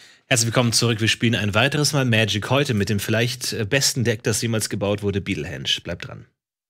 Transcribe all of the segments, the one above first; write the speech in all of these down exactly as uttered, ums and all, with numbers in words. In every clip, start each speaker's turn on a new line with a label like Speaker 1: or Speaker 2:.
Speaker 1: Herzlich willkommen zurück. Wir spielen ein weiteres Mal Magic. Heute mit dem vielleicht besten Deck, das jemals gebaut wurde, Beetlehenge. Bleibt dran.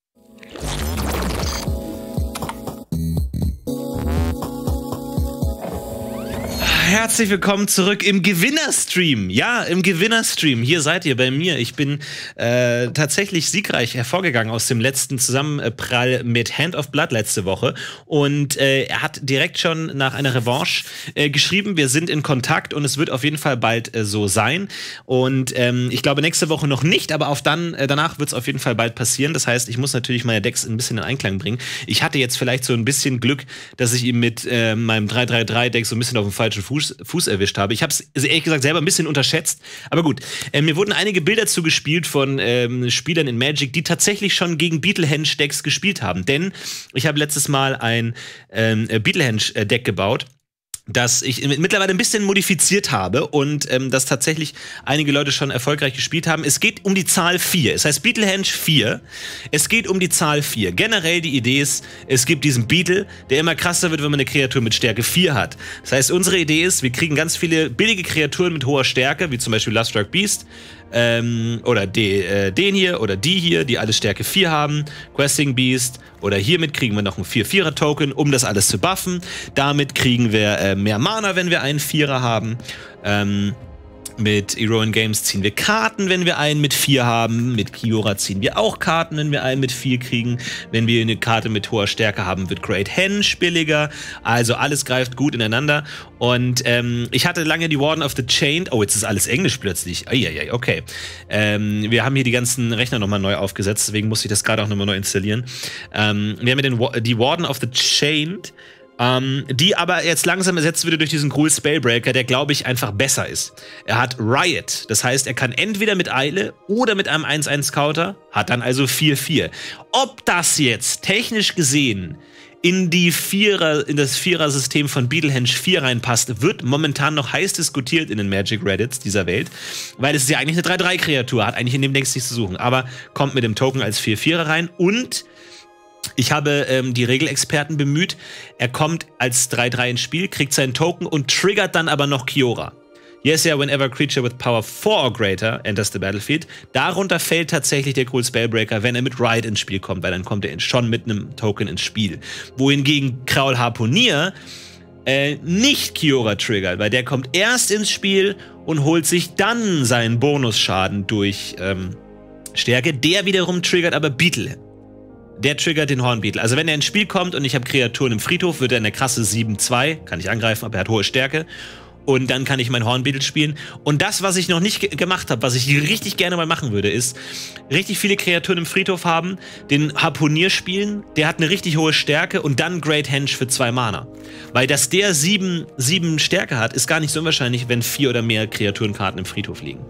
Speaker 1: Herzlich willkommen zurück im Gewinnerstream. Ja, im Gewinnerstream. Hier seid ihr bei mir. Ich bin äh, tatsächlich siegreich hervorgegangen aus dem letzten Zusammenprall mit Hand of Blood letzte Woche. Und äh, er hat direkt schon nach einer Revanche äh, geschrieben. Wir sind in Kontakt und es wird auf jeden Fall bald äh, so sein. Und ähm, ich glaube nächste Woche noch nicht, aber auf dann, äh, danach wird es auf jeden Fall bald passieren. Das heißt, ich muss natürlich meine Decks ein bisschen in Einklang bringen. Ich hatte jetzt vielleicht so ein bisschen Glück, dass ich ihm mit äh, meinem drei drei drei Deck so ein bisschen auf dem falschen Fuß Fuß erwischt habe. Ich habe es ehrlich gesagt selber ein bisschen unterschätzt. Aber gut, äh, mir wurden einige Bilder zugespielt von ähm, Spielern in Magic, die tatsächlich schon gegen Beetlehenge-Decks gespielt haben. Denn ich habe letztes Mal ein ähm, Beetlehenge-Deck gebaut, das ich mittlerweile ein bisschen modifiziert habe und ähm, das tatsächlich einige Leute schon erfolgreich gespielt haben. Es geht um die Zahl vier. Es heißt Beetlehenge vier. Es geht um die Zahl vier. Generell die Idee ist, es gibt diesen Beetle, der immer krasser wird, wenn man eine Kreatur mit Stärke vier hat. Das heißt, unsere Idee ist, wir kriegen ganz viele billige Kreaturen mit hoher Stärke, wie zum Beispiel Lustruck Beast, ähm, oder de, äh, den hier oder die hier, die alle Stärke vier haben, Questing Beast, oder hiermit kriegen wir noch ein vier vierer Token, um das alles zu buffen. Damit kriegen wir äh, mehr Mana, wenn wir einen Vierer haben. Ähm, mit Heroin Games ziehen wir Karten, wenn wir einen mit vier haben. Mit Kiora ziehen wir auch Karten, wenn wir einen mit vier kriegen. Wenn wir eine Karte mit hoher Stärke haben, wird Great Henge billiger. Also alles greift gut ineinander. Und ähm, ich hatte lange die Warden of the Chained. Oh, jetzt ist alles Englisch plötzlich. Eieiei, okay. Ähm, wir haben hier die ganzen Rechner nochmal neu aufgesetzt, deswegen musste ich das gerade auch nochmal neu installieren. Ähm, wir haben hier den, die Warden of the Chained. Um, die aber jetzt langsam ersetzt wird durch diesen Gruul Spellbreaker, der, glaube ich, einfach besser ist. Er hat Riot, das heißt, er kann entweder mit Eile oder mit einem eins eins Counter, hat dann also vier vier. Ob das jetzt technisch gesehen in, die Vierer, in das Vierer-System von Beetlehenge vier reinpasst, wird momentan noch heiß diskutiert in den Magic Reddits dieser Welt, weil es ist ja eigentlich eine drei drei Kreatur, hat eigentlich in dem Deck nichts zu suchen, aber kommt mit dem Token als vier vierer rein und ich habe ähm, die Regelexperten bemüht. Er kommt als drei drei ins Spiel, kriegt seinen Token und triggert dann aber noch Kiora. Yes, yeah, whenever a creature with power four or greater enters the battlefield. Darunter fällt tatsächlich der Gruul Spellbreaker, wenn er mit Riot ins Spiel kommt, weil dann kommt er schon mit einem Token ins Spiel. Wohingegen Kraul Harpunier äh, nicht Kiora triggert, weil der kommt erst ins Spiel und holt sich dann seinen Bonusschaden durch ähm, Stärke. Der wiederum triggert aber Beetle. Der triggert den Hornbeetle. Also wenn er ins Spiel kommt und ich habe Kreaturen im Friedhof, wird er eine krasse sieben zwei, kann ich angreifen, aber er hat hohe Stärke. Und dann kann ich mein Hornbeetle spielen. Und das, was ich noch nicht ge gemacht habe, was ich richtig gerne mal machen würde, ist, richtig viele Kreaturen im Friedhof haben, den Harpunier spielen, der hat eine richtig hohe Stärke und dann Great Henge für zwei Mana. Weil dass der sieben, sieben Stärke hat, ist gar nicht so unwahrscheinlich, wenn vier oder mehr Kreaturenkarten im Friedhof liegen.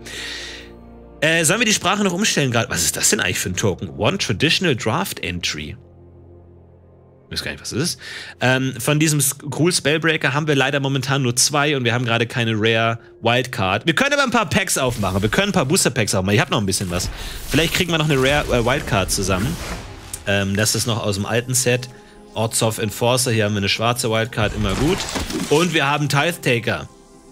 Speaker 1: Äh, sollen wir die Sprache noch umstellen gerade? Was ist das denn eigentlich für ein Token? One Traditional Draft Entry. Ich weiß gar nicht, was das ist. Ähm, von diesem Gruul Spellbreaker haben wir leider momentan nur zwei und wir haben gerade keine Rare Wildcard. Wir können aber ein paar Packs aufmachen. Wir können ein paar Booster Packs aufmachen. Ich habe noch ein bisschen was. Vielleicht kriegen wir noch eine Rare äh, Wildcard zusammen. Ähm, das ist noch aus dem alten Set. Odds of Enforcer. Hier haben wir eine schwarze Wildcard, immer gut. Und wir haben Tithe Taker.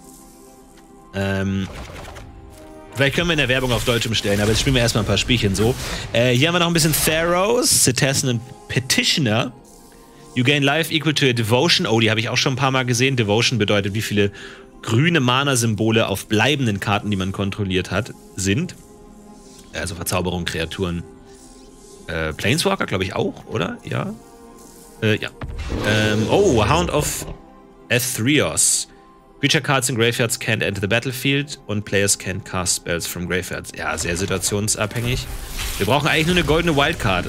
Speaker 1: Ähm... Vielleicht können wir in der Werbung auf Deutsch umstellen, aber jetzt spielen wir erstmal ein paar Spielchen so. Äh, hier haben wir noch ein bisschen Theros, Cetacean und Petitioner. You gain life equal to a Devotion. Oh, die habe ich auch schon ein paar Mal gesehen. Devotion bedeutet, wie viele grüne Mana-Symbole auf bleibenden Karten, die man kontrolliert hat, sind. Also Verzauberung, Kreaturen. Äh, Planeswalker, glaube ich auch, oder? Ja. Äh, ja. Ähm, oh, Hound of Athreos. Creature cards in graveyards can't enter the battlefield und players can't cast spells from graveyards. Ja, sehr situationsabhängig. Wir brauchen eigentlich nur eine goldene Wildcard.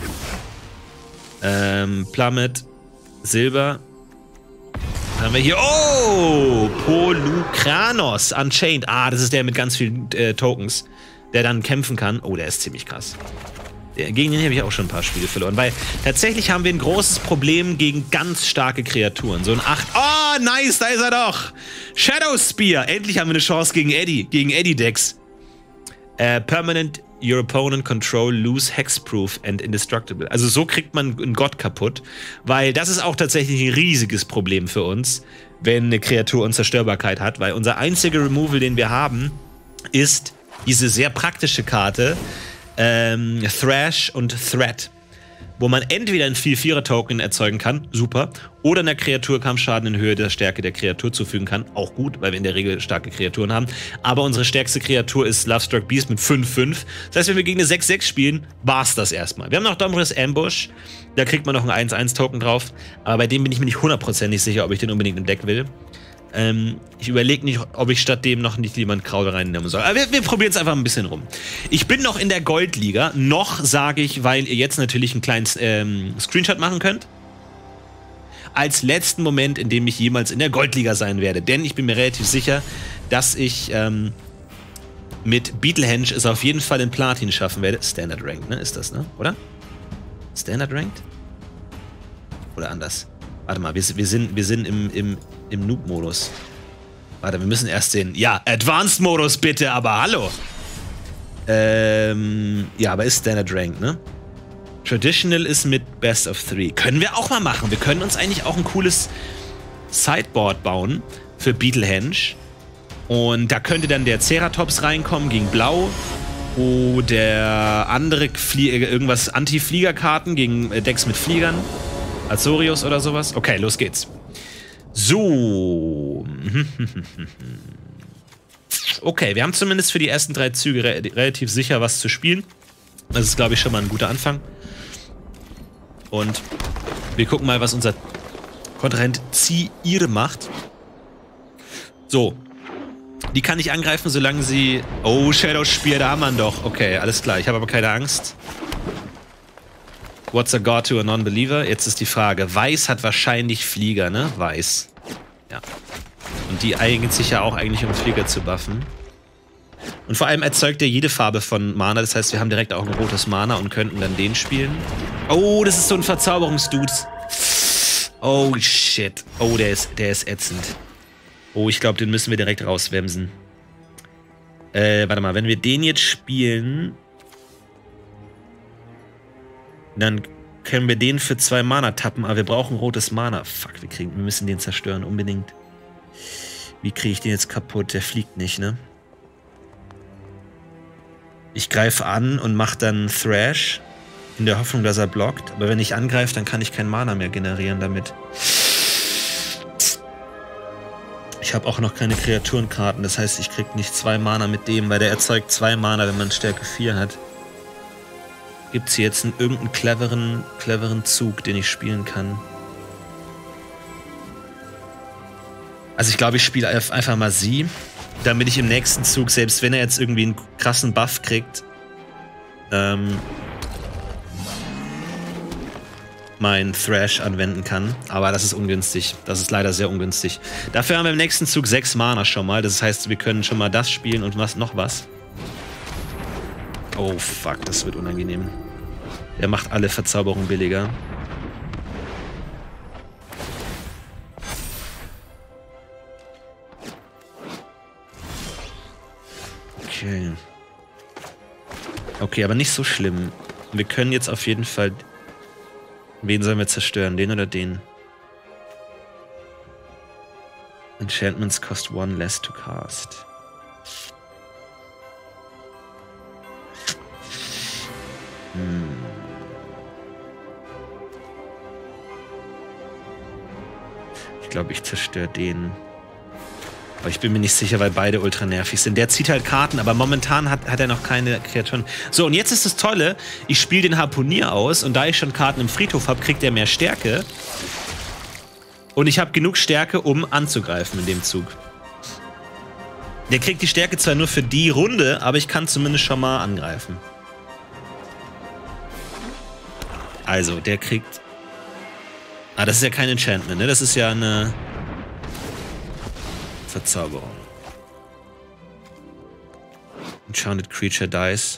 Speaker 1: Ähm, Plummet, Silber. Dann haben wir hier, oh, Polukranos Unchained. Ah, das ist der mit ganz vielen äh, Tokens, der dann kämpfen kann. Oh, der ist ziemlich krass. Gegen den habe ich auch schon ein paar Spiele verloren, weil tatsächlich haben wir ein großes Problem gegen ganz starke Kreaturen. So ein acht. Oh, nice, da ist er doch. Shadow Spear. Endlich haben wir eine Chance gegen Eddie, gegen Eddie-Decks. Äh, Permanent your opponent control lose hexproof and indestructible. Also so kriegt man einen Gott kaputt, weil das ist auch tatsächlich ein riesiges Problem für uns, wenn eine Kreatur Unzerstörbarkeit hat, weil unser einziger Removal, den wir haben, ist diese sehr praktische Karte ähm, Thrash und Threat, wo man entweder ein vier vier Token erzeugen kann, super, oder einer Kreatur Kampfschaden in Höhe der Stärke der Kreatur zufügen kann, auch gut, weil wir in der Regel starke Kreaturen haben. Aber unsere stärkste Kreatur ist Lovestruck Beast mit fünf fünf. Das heißt, wenn wir gegen eine sechs sechs spielen, war's das erstmal. Wir haben noch Domris Ambush, da kriegt man noch ein eins eins Token drauf, aber bei dem bin ich mir nicht hundertprozentig sicher, ob ich den unbedingt im Deck will. Ähm, ich überlege nicht, ob ich statt dem noch nicht jemand Kraul reinnehmen soll. Aber wir, wir probieren es einfach ein bisschen rum. Ich bin noch in der Goldliga. Noch, sage ich, weil ihr jetzt natürlich einen kleinen ähm, Screenshot machen könnt. Als letzten Moment, in dem ich jemals in der Goldliga sein werde. Denn ich bin mir relativ sicher, dass ich ähm, mit Beetlehenge es auf jeden Fall in Platin schaffen werde. Standard Ranked, ne? Ist das, ne? Oder? Standard Ranked? Oder anders? Warte mal, wir, wir sind, wir sind im, im, im Noob-Modus. Warte, wir müssen erst den... Ja, Advanced-Modus bitte, aber hallo! Ähm, ja, aber ist Standard Ranked, ne? Traditional ist mit Best of Three. Können wir auch mal machen. Wir können uns eigentlich auch ein cooles Sideboard bauen für Beetlehenge. Und da könnte dann der Ceratops reinkommen gegen Blau. Oder andere Flie irgendwas Anti-Flieger-Karten gegen Decks mit Fliegern. Azorius oder sowas. Okay, los geht's. So. Okay, wir haben zumindest für die ersten drei Züge re relativ sicher was zu spielen. Das ist, glaube ich, schon mal ein guter Anfang. Und wir gucken mal, was unser Kontrahent Ziir macht. So. Die kann ich angreifen, solange sie... Oh, Shadow-Spear, da haben wir ihn doch. Okay, alles klar. Ich habe aber keine Angst. What's a God to a Non-Believer? Jetzt ist die Frage. Weiß hat wahrscheinlich Flieger, ne? Weiß. Ja. Und die eignet sich ja auch eigentlich, um Flieger zu buffen. Und vor allem erzeugt er jede Farbe von Mana. Das heißt, wir haben direkt auch ein rotes Mana und könnten dann den spielen. Oh, das ist so ein Verzauberungsdude. Oh, shit. Oh, der ist, der ist ätzend. Oh, ich glaube, den müssen wir direkt rauswemsen. Äh, warte mal. Wenn wir den jetzt spielen... Dann können wir den für zwei Mana tappen, aber wir brauchen rotes Mana. Fuck, wir, kriegen, wir müssen den zerstören, unbedingt. Wie kriege ich den jetzt kaputt? Der fliegt nicht, ne? Ich greife an und mache dann Thrash, in der Hoffnung, dass er blockt. Aber wenn ich angreife, dann kann ich kein Mana mehr generieren damit. Ich habe auch noch keine Kreaturenkarten, das heißt, ich kriege nicht zwei Mana mit dem, weil der erzeugt zwei Mana, wenn man Stärke vier hat. Gibt es hier jetzt einen, irgendeinen cleveren, cleveren Zug, den ich spielen kann? Also ich glaube, ich spiele einfach mal sie, damit ich im nächsten Zug, selbst wenn er jetzt irgendwie einen krassen Buff kriegt, ähm, mein Thrash anwenden kann. Aber das ist ungünstig. Das ist leider sehr ungünstig. Dafür haben wir im nächsten Zug sechs Mana schon mal. Das heißt, wir können schon mal das spielen und was noch was. Oh fuck, das wird unangenehm. Der macht alle Verzauberungen billiger. Okay. Okay, aber nicht so schlimm. Wir können jetzt auf jeden Fall... Wen sollen wir zerstören? Den oder den? Enchantments cost one less to cast. Hm. Ich glaube, ich zerstöre den. Aber ich bin mir nicht sicher, weil beide ultra nervig sind. Der zieht halt Karten, aber momentan hat, hat er noch keine Kreaturen. So, und jetzt ist das Tolle, ich spiele den Harpunier aus und da ich schon Karten im Friedhof habe, kriegt er mehr Stärke. Und ich habe genug Stärke, um anzugreifen in dem Zug. Der kriegt die Stärke zwar nur für die Runde, aber ich kann zumindest schon mal angreifen. Also, der kriegt... Ah, das ist ja kein Enchantment, ne? Das ist ja eine... Verzauberung. Enchanted Creature dies.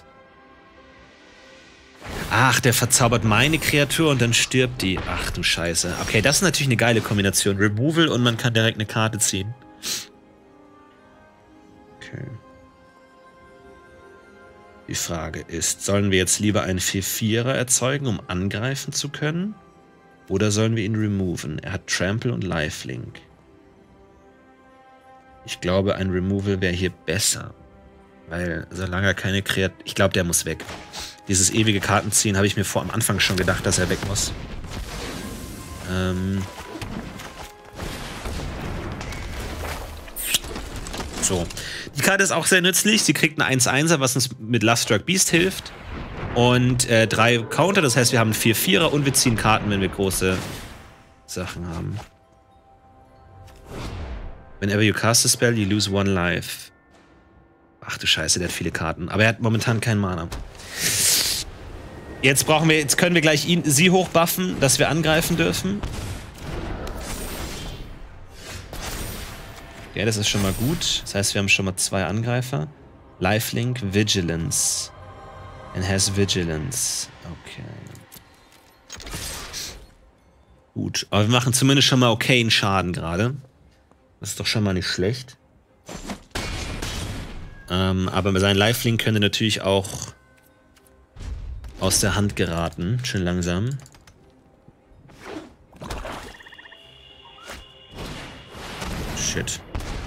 Speaker 1: Ach, der verzaubert meine Kreatur und dann stirbt die. Ach du Scheiße. Okay, das ist natürlich eine geile Kombination. Removal und man kann direkt eine Karte ziehen. Okay. Die Frage ist, sollen wir jetzt lieber einen vier vierer erzeugen, um angreifen zu können? Oder sollen wir ihn removen? Er hat Trample und Lifelink. Ich glaube, ein Removal wäre hier besser. Weil solange er keine Kreatur... Ich glaube, der muss weg. Dieses ewige Kartenziehen habe ich mir vor am Anfang schon gedacht, dass er weg muss. Ähm... So. Die Karte ist auch sehr nützlich. Sie kriegt einen eins einser, was uns mit Lovestruck Beast hilft. Und äh, drei Counter, das heißt, wir haben einen vier vierer und wir ziehen Karten, wenn wir große Sachen haben. Whenever you cast a spell, you lose one life. Ach du Scheiße, der hat viele Karten. Aber er hat momentan keinen Mana. Jetzt brauchen wir, jetzt können wir gleich ihn, sie hochbuffen, dass wir angreifen dürfen. Ja, das ist schon mal gut. Das heißt, wir haben schon mal zwei Angreifer. Lifelink, Vigilance. And has Vigilance. Okay. Gut, aber wir machen zumindest schon mal okayen Schaden gerade. Das ist doch schon mal nicht schlecht. Ähm, aber mit seinem Lifelink könnte natürlich auch aus der Hand geraten. Schön langsam. Shit.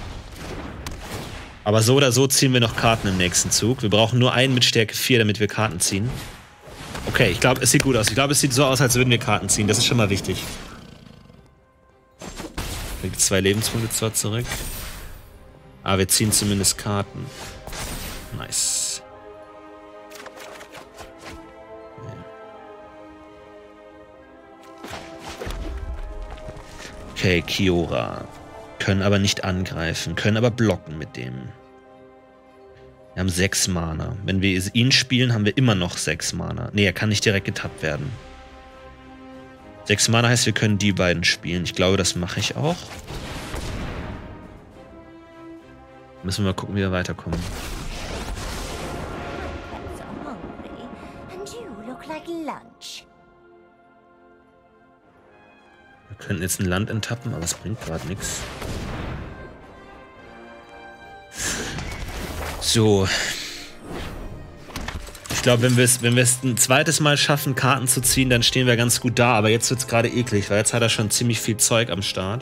Speaker 1: Aber so oder so ziehen wir noch Karten im nächsten Zug. Wir brauchen nur einen mit Stärke vier, damit wir Karten ziehen. Okay, ich glaube, es sieht gut aus. Ich glaube, es sieht so aus, als würden wir Karten ziehen. Das ist schon mal wichtig. Kriegt zwei Lebenspunkte zwar zurück. Aber wir ziehen zumindest Karten. Nice. Okay, Kiora. Können aber nicht angreifen, können aber blocken mit dem. Wir haben sechs Mana. Wenn wir ihn spielen, haben wir immer noch sechs Mana. Ne, er kann nicht direkt getappt werden. Sechs Mana heißt, wir können die beiden spielen. Ich glaube, das mache ich auch. Müssen wir mal gucken, wie wir weiterkommen. Wir könnten jetzt ein Land enttappen, aber es bringt gerade nichts. So. Ich glaube, wenn wir es wenn wir es ein zweites Mal schaffen, Karten zu ziehen, dann stehen wir ganz gut da. Aber jetzt wird es gerade eklig, weil jetzt hat er schon ziemlich viel Zeug am Start.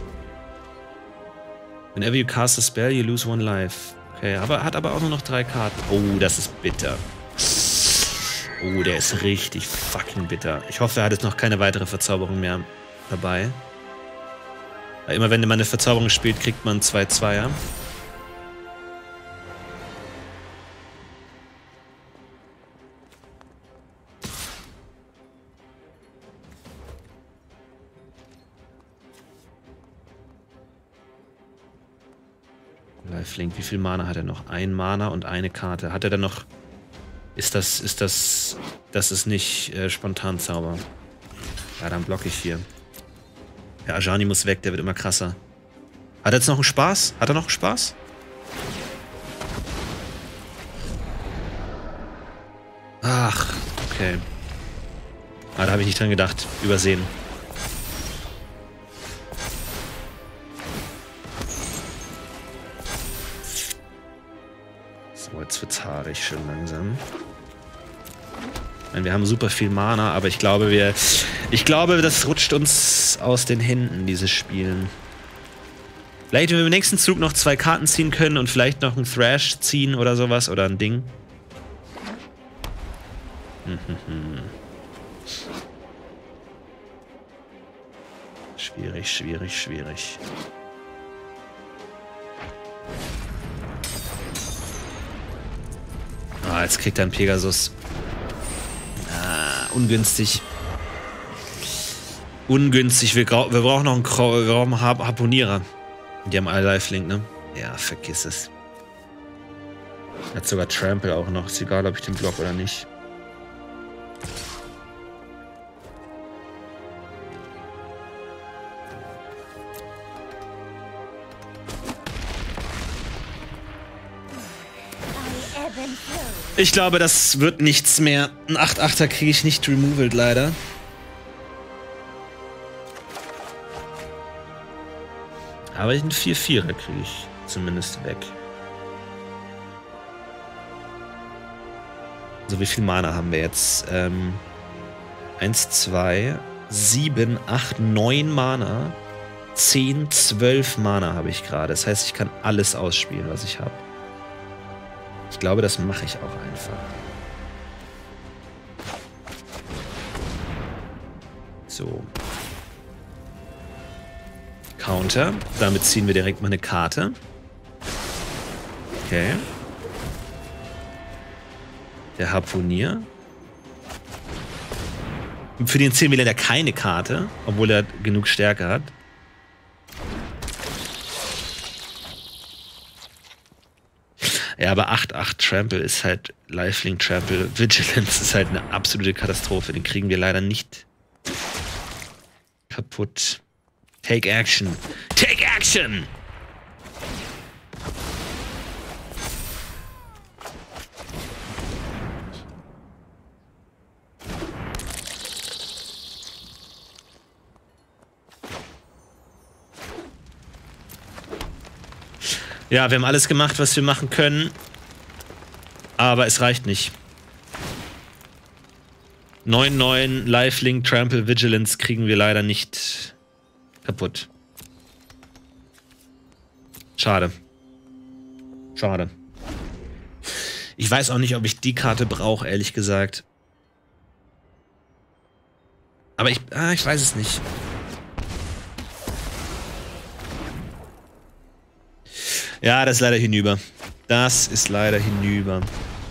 Speaker 1: Whenever you cast a spell, you lose one life. Okay, aber hat aber auch nur noch drei Karten. Oh, das ist bitter. Oh, der ist richtig fucking bitter. Ich hoffe, er hat jetzt noch keine weitere Verzauberung mehr dabei. Weil immer wenn man eine Verzauberung spielt, kriegt man zwei Zweier. Lifelink, wie viel Mana hat er noch? Ein Mana und eine Karte. Hat er dann noch... Ist das... Ist das... Das ist nicht äh, Spontanzauber. Ja, dann blocke ich hier. Ja, Ajani muss weg, der wird immer krasser. Hat er jetzt noch einen Spaß? Hat er noch einen Spaß? Ach, okay. Ah, da habe ich nicht dran gedacht. Übersehen. So, jetzt wird's haarig, schön langsam. Ich meine, wir haben super viel Mana, aber ich glaube, wir... Ich glaube, das rutscht uns aus den Händen, dieses Spielen. Vielleicht, wenn wir im nächsten Zug noch zwei Karten ziehen können und vielleicht noch einen Thrash ziehen oder sowas, oder ein Ding. Schwierig, schwierig, schwierig. Ah, jetzt kriegt er einen Pegasus. Ah, ungünstig. Ungünstig. Wir, wir brauchen noch einen, Kro wir brauchen einen Harponierer. Die haben alle Lifelink, ne? Ja, vergiss es. Hat sogar Trample auch noch. Ist egal, ob ich den block oder nicht. Ich glaube, das wird nichts mehr. Ein acht achter kriege ich nicht removed, leider. Aber einen vier vierer kriege ich zumindest weg. So, wie viel Mana haben wir jetzt? Ähm, eins, zwei, sieben, acht, neun Mana. zehn, zwölf Mana habe ich gerade. Das heißt, ich kann alles ausspielen, was ich habe. Ich glaube, das mache ich auch einfach. So. Counter. Damit ziehen wir direkt mal eine Karte. Okay. Der Harpunier. Für den ziehen wir leider keine Karte, obwohl er genug Stärke hat. Ja, aber acht acht Trample ist halt, Lifelink Trample, Vigilance ist halt eine absolute Katastrophe. Den kriegen wir leider nicht kaputt. Take action. Take action! Ja, wir haben alles gemacht, was wir machen können. Aber es reicht nicht. neun neun Lifelink Trample Vigilance kriegen wir leider nicht kaputt. Schade. Schade. Ich weiß auch nicht, ob ich die Karte brauche, ehrlich gesagt. Aber ich, ah, ich weiß es nicht. Ja, das ist leider hinüber. Das ist leider hinüber.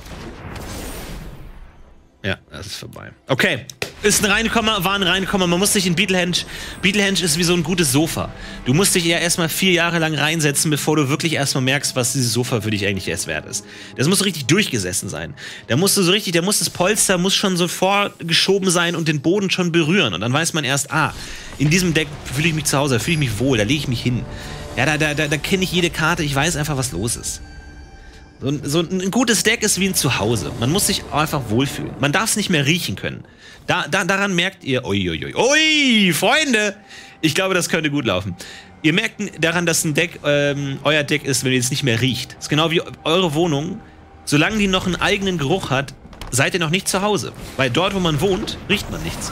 Speaker 1: Ja, das ist vorbei. Okay, ist ein Reinkommer, war ein Reinkommer. Man muss sich in Beetlehenge... Beetlehenge ist wie so ein gutes Sofa. Du musst dich ja erstmal vier Jahre lang reinsetzen, bevor du wirklich erstmal merkst, was dieses Sofa für dich eigentlich erst wert ist. Das muss so richtig durchgesessen sein. Da musst du so richtig, da muss das Polster muss schon so vorgeschoben sein und den Boden schon berühren. Und dann weiß man erst, ah, in diesem Deck fühle ich mich zu Hause, da fühle ich mich wohl, da lege ich mich hin. Ja, da, da, da, da kenne ich jede Karte, ich weiß einfach, was los ist. So ein, so ein gutes Deck ist wie ein Zuhause. Man muss sich einfach wohlfühlen. Man darf es nicht mehr riechen können. Da, da, daran merkt ihr, ui, ui, ui, ui, Freunde, ich glaube, das könnte gut laufen. Ihr merkt daran, dass ein Deck ähm, euer Deck ist, wenn ihr es nicht mehr riecht. Das ist genau wie eure Wohnung. Solange die noch einen eigenen Geruch hat, seid ihr noch nicht zu Hause. Weil dort, wo man wohnt, riecht man nichts.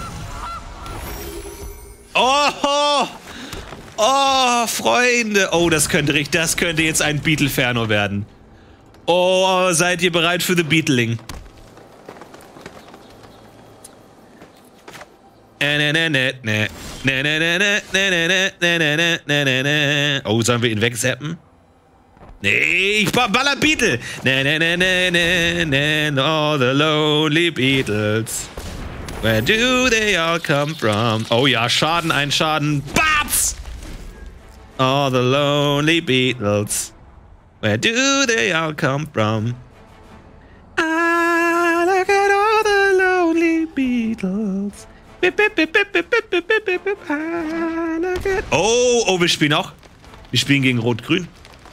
Speaker 1: Oh! Oh, Freunde. Oh, das könnte, das könnte jetzt ein Beetleferno werden. Oh, seid ihr bereit für The Beetling? Oh, sollen wir ihn wegzappen? Nee, ich baller Beetle. All the lonely Beatles. Where do they all come from? Oh ja, Schaden, ein Schaden. Batz! All the lonely Beatles. Where do they all come from? Ah, look at all the lonely Beatles. Ah, look at oh, oh, wir spielen auch. Wir spielen gegen Rot-Grün.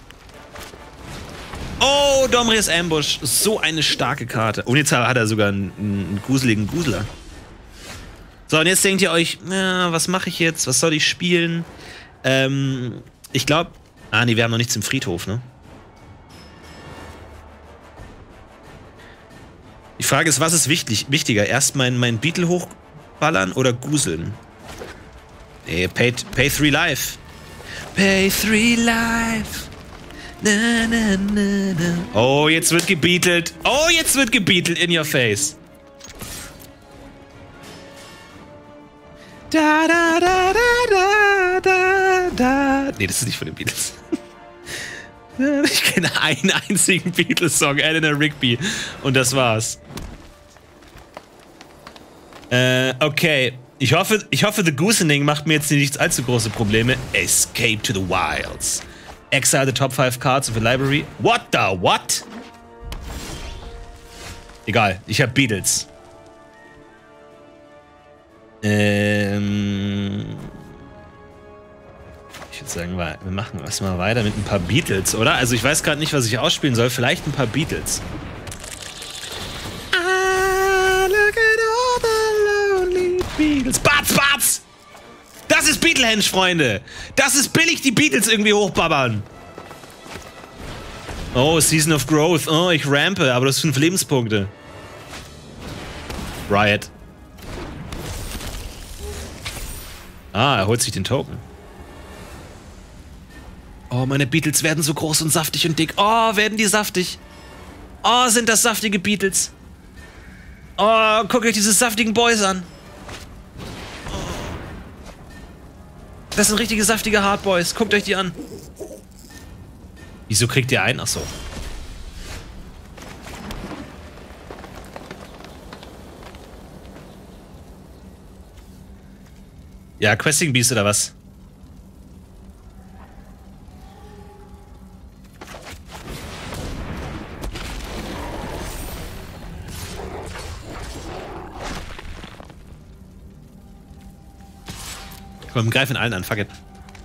Speaker 1: Oh, Domrius Ambush. So eine starke Karte. Und jetzt hat er sogar einen, einen gruseligen Gusler. So, und jetzt denkt ihr euch, na, was mache ich jetzt? Was soll ich spielen? Ähm, ich glaube... Ah, nee, wir haben noch nichts im Friedhof, ne? Die Frage ist, was ist wichtig, wichtiger? Erst mein, mein Beetle hochballern oder guseln? Nee, pay, pay three life. Pay three life. Na, na, na, na. Oh, jetzt wird gebeatelt. Oh, jetzt wird gebeatelt in your face. Da, da, da, da, da, da. Nee, das ist nicht von den Beatles. Ich kenne einen einzigen Beatles-Song, Eleanor Rigby. Und das war's. Äh, okay. Ich hoffe, ich hoffe, The Goosening macht mir jetzt nicht allzu große Probleme. Escape to the Wilds. Exile the top five cards of the library. What the what? Egal, ich hab Beatles. Ähm... Ich würde sagen, wir machen erstmal weiter mit ein paar Beatles, oder? Also ich weiß gerade nicht, was ich ausspielen soll. Vielleicht ein paar Beatles. Ah, look at all the lonely Beatles. Batz, Batz! Das ist Beetlehenge, Freunde! Das ist billig, die Beatles irgendwie hochbabbern. Oh, Season of Growth. Oh, ich rampe, aber das sind fünf Lebenspunkte. Riot. Ah, er holt sich den Token. Oh, meine Beatles werden so groß und saftig und dick. Oh, werden die saftig. Oh, sind das saftige Beatles. Oh, guckt euch diese saftigen Boys an. Das sind richtige saftige Hardboys. Guckt euch die an. Wieso kriegt ihr einen? Achso. Ja, Questing Beast oder was? Komm, greifen allen an, fuck it.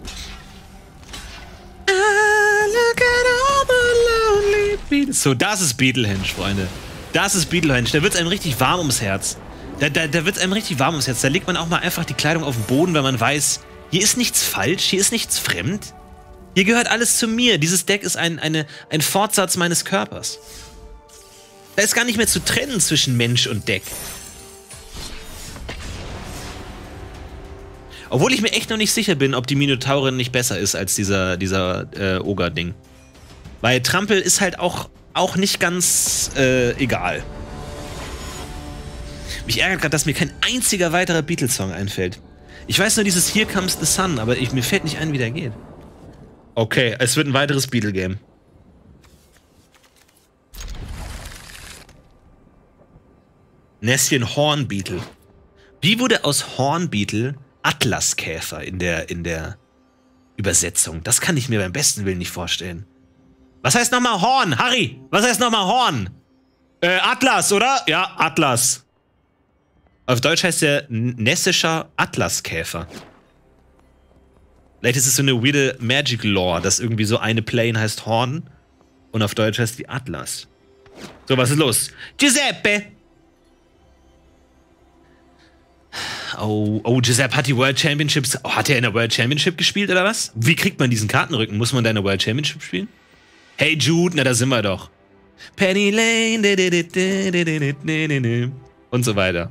Speaker 1: So, das ist Beetlehenge, Freunde. Das ist Beetlehenge. Da wird es einem richtig warm ums Herz. Da, da, da wird es einem richtig warm ums Herz. Da legt man auch mal einfach die Kleidung auf den Boden, weil man weiß, hier ist nichts falsch, hier ist nichts fremd. Hier gehört alles zu mir. Dieses Deck ist ein, eine, ein Fortsatz meines Körpers. Da ist gar nicht mehr zu trennen zwischen Mensch und Deck. Obwohl ich mir echt noch nicht sicher bin, ob die Minotaurin nicht besser ist als dieser, dieser äh, Ogre-Ding. Weil Trampel ist halt auch, auch nicht ganz äh, egal. Mich ärgert gerade, dass mir kein einziger weiterer Beatles-Song einfällt. Ich weiß nur dieses Here Comes the Sun, aber ich, mir fällt nicht ein, wie der geht. Okay, es wird ein weiteres Beatle-Game. Näschen Hornbeetle. Wie wurde aus Hornbeetle Atlaskäfer in der, in der Übersetzung? Das kann ich mir beim besten Willen nicht vorstellen. Was heißt nochmal Horn? Harry, was heißt nochmal Horn? Äh, Atlas, oder? Ja, Atlas. Auf Deutsch heißt der Nessischer Atlaskäfer. Vielleicht ist es so eine weirde Magic Lore, dass irgendwie so eine Plane heißt Horn und auf Deutsch heißt die Atlas. So, was ist los? Giuseppe! Oh, oh, Giuseppe hat die World Championships. Oh, hat er in der World Championship gespielt oder was? Wie kriegt man diesen Kartenrücken? Muss man da in der World Championship spielen? Hey Jude, na da sind wir doch. Penny Lane, und so weiter.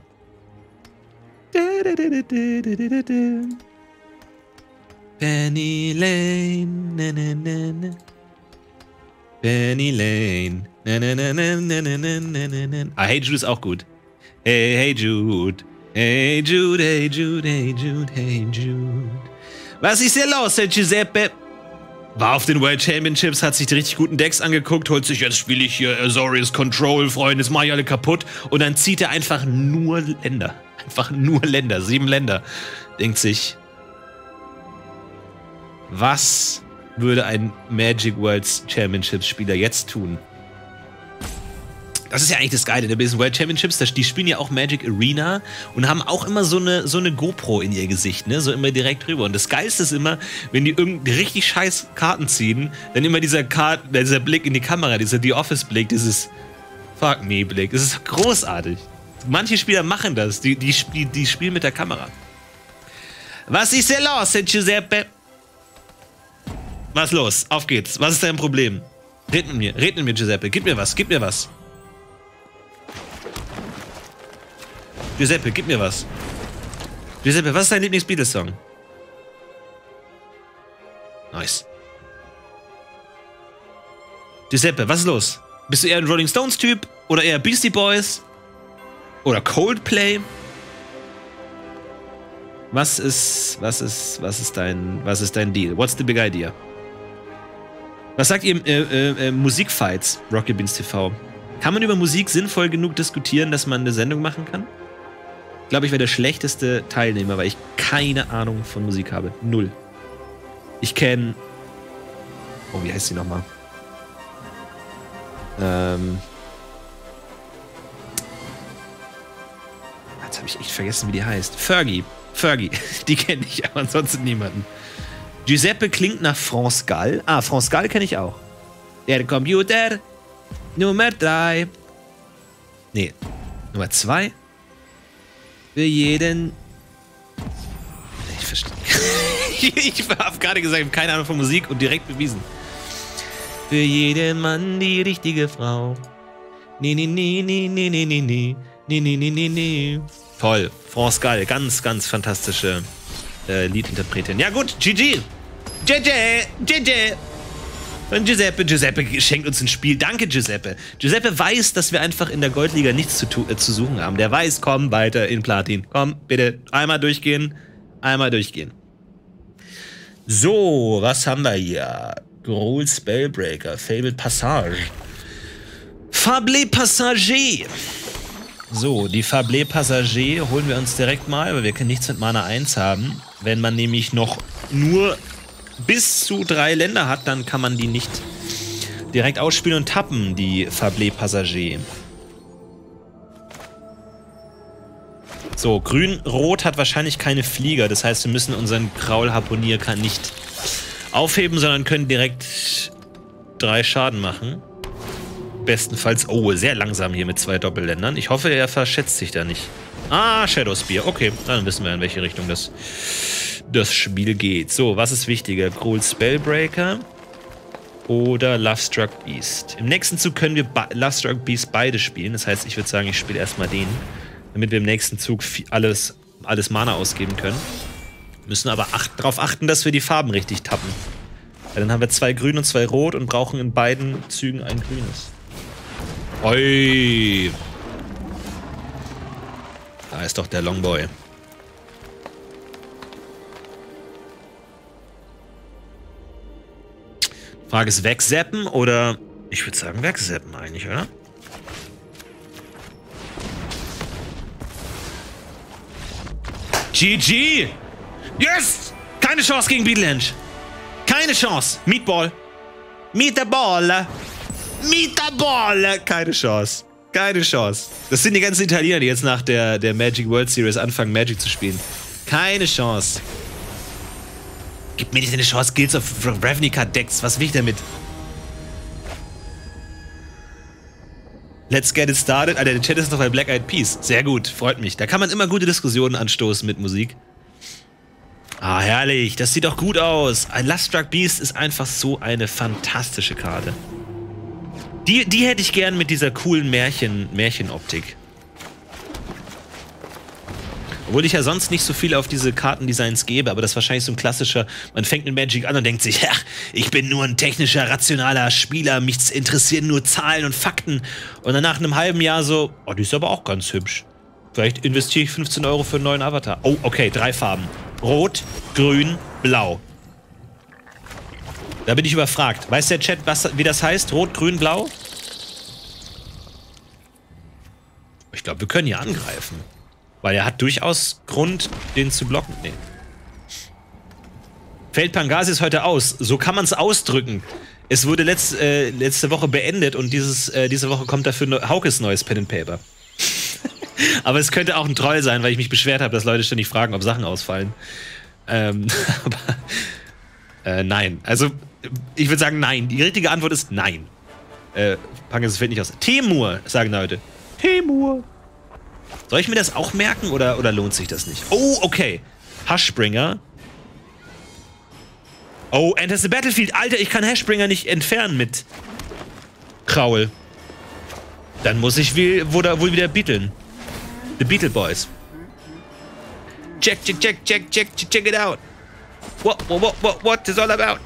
Speaker 1: Penny Lane, na, na, na, na. Penny Lane, na, na, na, na, na, na, na, na, na. Ah, Hey Jude ist auch gut. Hey, hey Jude. Hey Jude, hey Jude, hey Jude, hey Jude. Was ist hier los, Herr Giuseppe? War auf den World Championships, hat sich die richtig guten Decks angeguckt, holt sich, jetzt spiele ich hier Azorius Control, Freunde, das mach ich alle kaputt. Und dann zieht er einfach nur Länder. Einfach nur Länder, sieben Länder. Denkt sich, was würde ein Magic World Championships Spieler jetzt tun? Das ist ja eigentlich das Geile, bei diesen World Championships, die spielen ja auch Magic Arena und haben auch immer so eine, so eine GoPro in ihr Gesicht, ne? So immer direkt drüber. Und das Geilste ist immer, wenn die irgendwie richtig scheiß Karten ziehen, dann immer dieser, Kart, dieser Blick in die Kamera, dieser The Office-Blick, dieses Fuck me-Blick. Das ist großartig. Manche Spieler machen das, die, die, die, die spielen mit der Kamera. Was ist denn los, Giuseppe? Was los? Auf geht's. Was ist dein Problem? Red mit mir, red mit mir, Giuseppe. Gib mir was, gib mir was. Giuseppe, gib mir was. Giuseppe, was ist dein Lieblings-Beatles-Song? Nice. Giuseppe, was ist los? Bist du eher ein Rolling Stones-Typ? Oder eher Beastie Boys? Oder Coldplay? Was ist, was ist, was ist dein, was ist dein Deal? What's the big idea? Was sagt ihr, äh, äh, äh, Musikfights, Rocky Beans T V? Kann man über Musik sinnvoll genug diskutieren, dass man eine Sendung machen kann? Ich glaube, ich wäre der schlechteste Teilnehmer, weil ich keine Ahnung von Musik habe. Null. Ich kenne... Oh, wie heißt sie nochmal? Ähm... Jetzt habe ich echt vergessen, wie die heißt. Fergie. Fergie. Die kenne ich, aber ansonsten niemanden. Giuseppe klingt nach France Gall. Ah, France Gall kenne ich auch. Der Computer Nummer drei. Nee, Nummer zwei. Für jeden... Ich verstehe. Ich habe gerade gesagt, ich habe keine Ahnung von Musik und direkt bewiesen. Für jeden Mann die richtige Frau. Nee, nee, nee, nee, nee, nee, nee, nee. Nee, nee, nee, nee, nee. Toll. France Gall, ganz, ganz fantastische äh, Liedinterpretin. Ja gut, G G. G G, G G. Und Giuseppe, Giuseppe schenkt uns ein Spiel. Danke, Giuseppe. Giuseppe weiß, dass wir einfach in der Goldliga nichts zu, äh, zu suchen haben. Der weiß, komm, weiter in Platin. Komm, bitte, einmal durchgehen. Einmal durchgehen. So, was haben wir hier? Grohl Spellbreaker, Fabled Passage. Fablé Passager. So, die Fablé Passager holen wir uns direkt mal, weil wir können nichts mit Mana eins haben. Wenn man nämlich noch nur bis zu drei Länder hat, dann kann man die nicht direkt ausspielen und tappen, die Fablé Passager. So, grün-rot hat wahrscheinlich keine Flieger, das heißt, wir müssen unseren Kraul-Harpunier nicht aufheben, sondern können direkt drei Schaden machen. Bestenfalls, oh, sehr langsam hier mit zwei Doppelländern. Ich hoffe, er verschätzt sich da nicht. Ah, Shadow Spear, okay, dann wissen wir, in welche Richtung das das Spiel geht. So, was ist wichtiger? Grohl Spellbreaker oder Lovestruck Beast? Im nächsten Zug können wir Lovestruck Beast beide spielen. Das heißt, ich würde sagen, ich spiele erstmal den, damit wir im nächsten Zug alles, alles Mana ausgeben können. Müssen aber acht, darauf achten, dass wir die Farben richtig tappen. Weil dann haben wir zwei grün und zwei rot und brauchen in beiden Zügen ein grünes. Oi! Da ist doch der Longboy. Frage ist, wegzappen oder... Ich würde sagen, wegzappen eigentlich, oder? G G! Yes! Keine Chance gegen Beetlehange. Keine Chance. Meatball. Meatball. Meatball. Keine Chance. Keine Chance. Das sind die ganzen Italiener, die jetzt nach der, der Magic World Series anfangen, Magic zu spielen. Keine Chance. Gib mir nicht eine Chance, Guilds of Ravnica Decks. Was will ich damit? Let's get it started. Alter, der Chat ist noch bei Black Eyed Peas. Sehr gut, freut mich. Da kann man immer gute Diskussionen anstoßen mit Musik. Ah, herrlich. Das sieht doch gut aus. Ein Lovestruck Beast ist einfach so eine fantastische Karte. Die, die hätte ich gern mit dieser coolen Märchen, Märchenoptik. Obwohl ich ja sonst nicht so viel auf diese Kartendesigns gebe, aber das ist wahrscheinlich so ein klassischer, man fängt mit Magic an und denkt sich, ja, ich bin nur ein technischer, rationaler Spieler, mich interessieren nur Zahlen und Fakten. Und dann nach einem halben Jahr so, oh, die ist aber auch ganz hübsch. Vielleicht investiere ich fünfzehn Euro für einen neuen Avatar. Oh, okay, drei Farben. Rot, Grün, Blau. Da bin ich überfragt. Weiß der Chat, was, wie das heißt? Rot, Grün, Blau? Ich glaube, wir können hier angreifen. Weil er hat durchaus Grund, den zu blocken. Nee. Fällt Pangasius heute aus? So kann man es ausdrücken. Es wurde letzt, äh, letzte Woche beendet und dieses, äh, diese Woche kommt dafür ne Haukes neues Pen and Paper. Aber es könnte auch ein Troll sein, weil ich mich beschwert habe, dass Leute ständig fragen, ob Sachen ausfallen. Ähm, aber äh, nein. Also, ich würde sagen nein. Die richtige Antwort ist nein. Äh, Pangasius fällt nicht aus. Temur, sagen Leute. Temur. Soll ich mir das auch merken oder, oder lohnt sich das nicht? Oh, okay. Hashbringer. Oh, enters the battlefield. Alter, ich kann Hashbringer nicht entfernen mit Kraul. Dann muss ich wohl, wohl wieder beeteln. The Beetle Boys. Check, check, check, check, check, check, check it out. What, what, what, what, what is all about?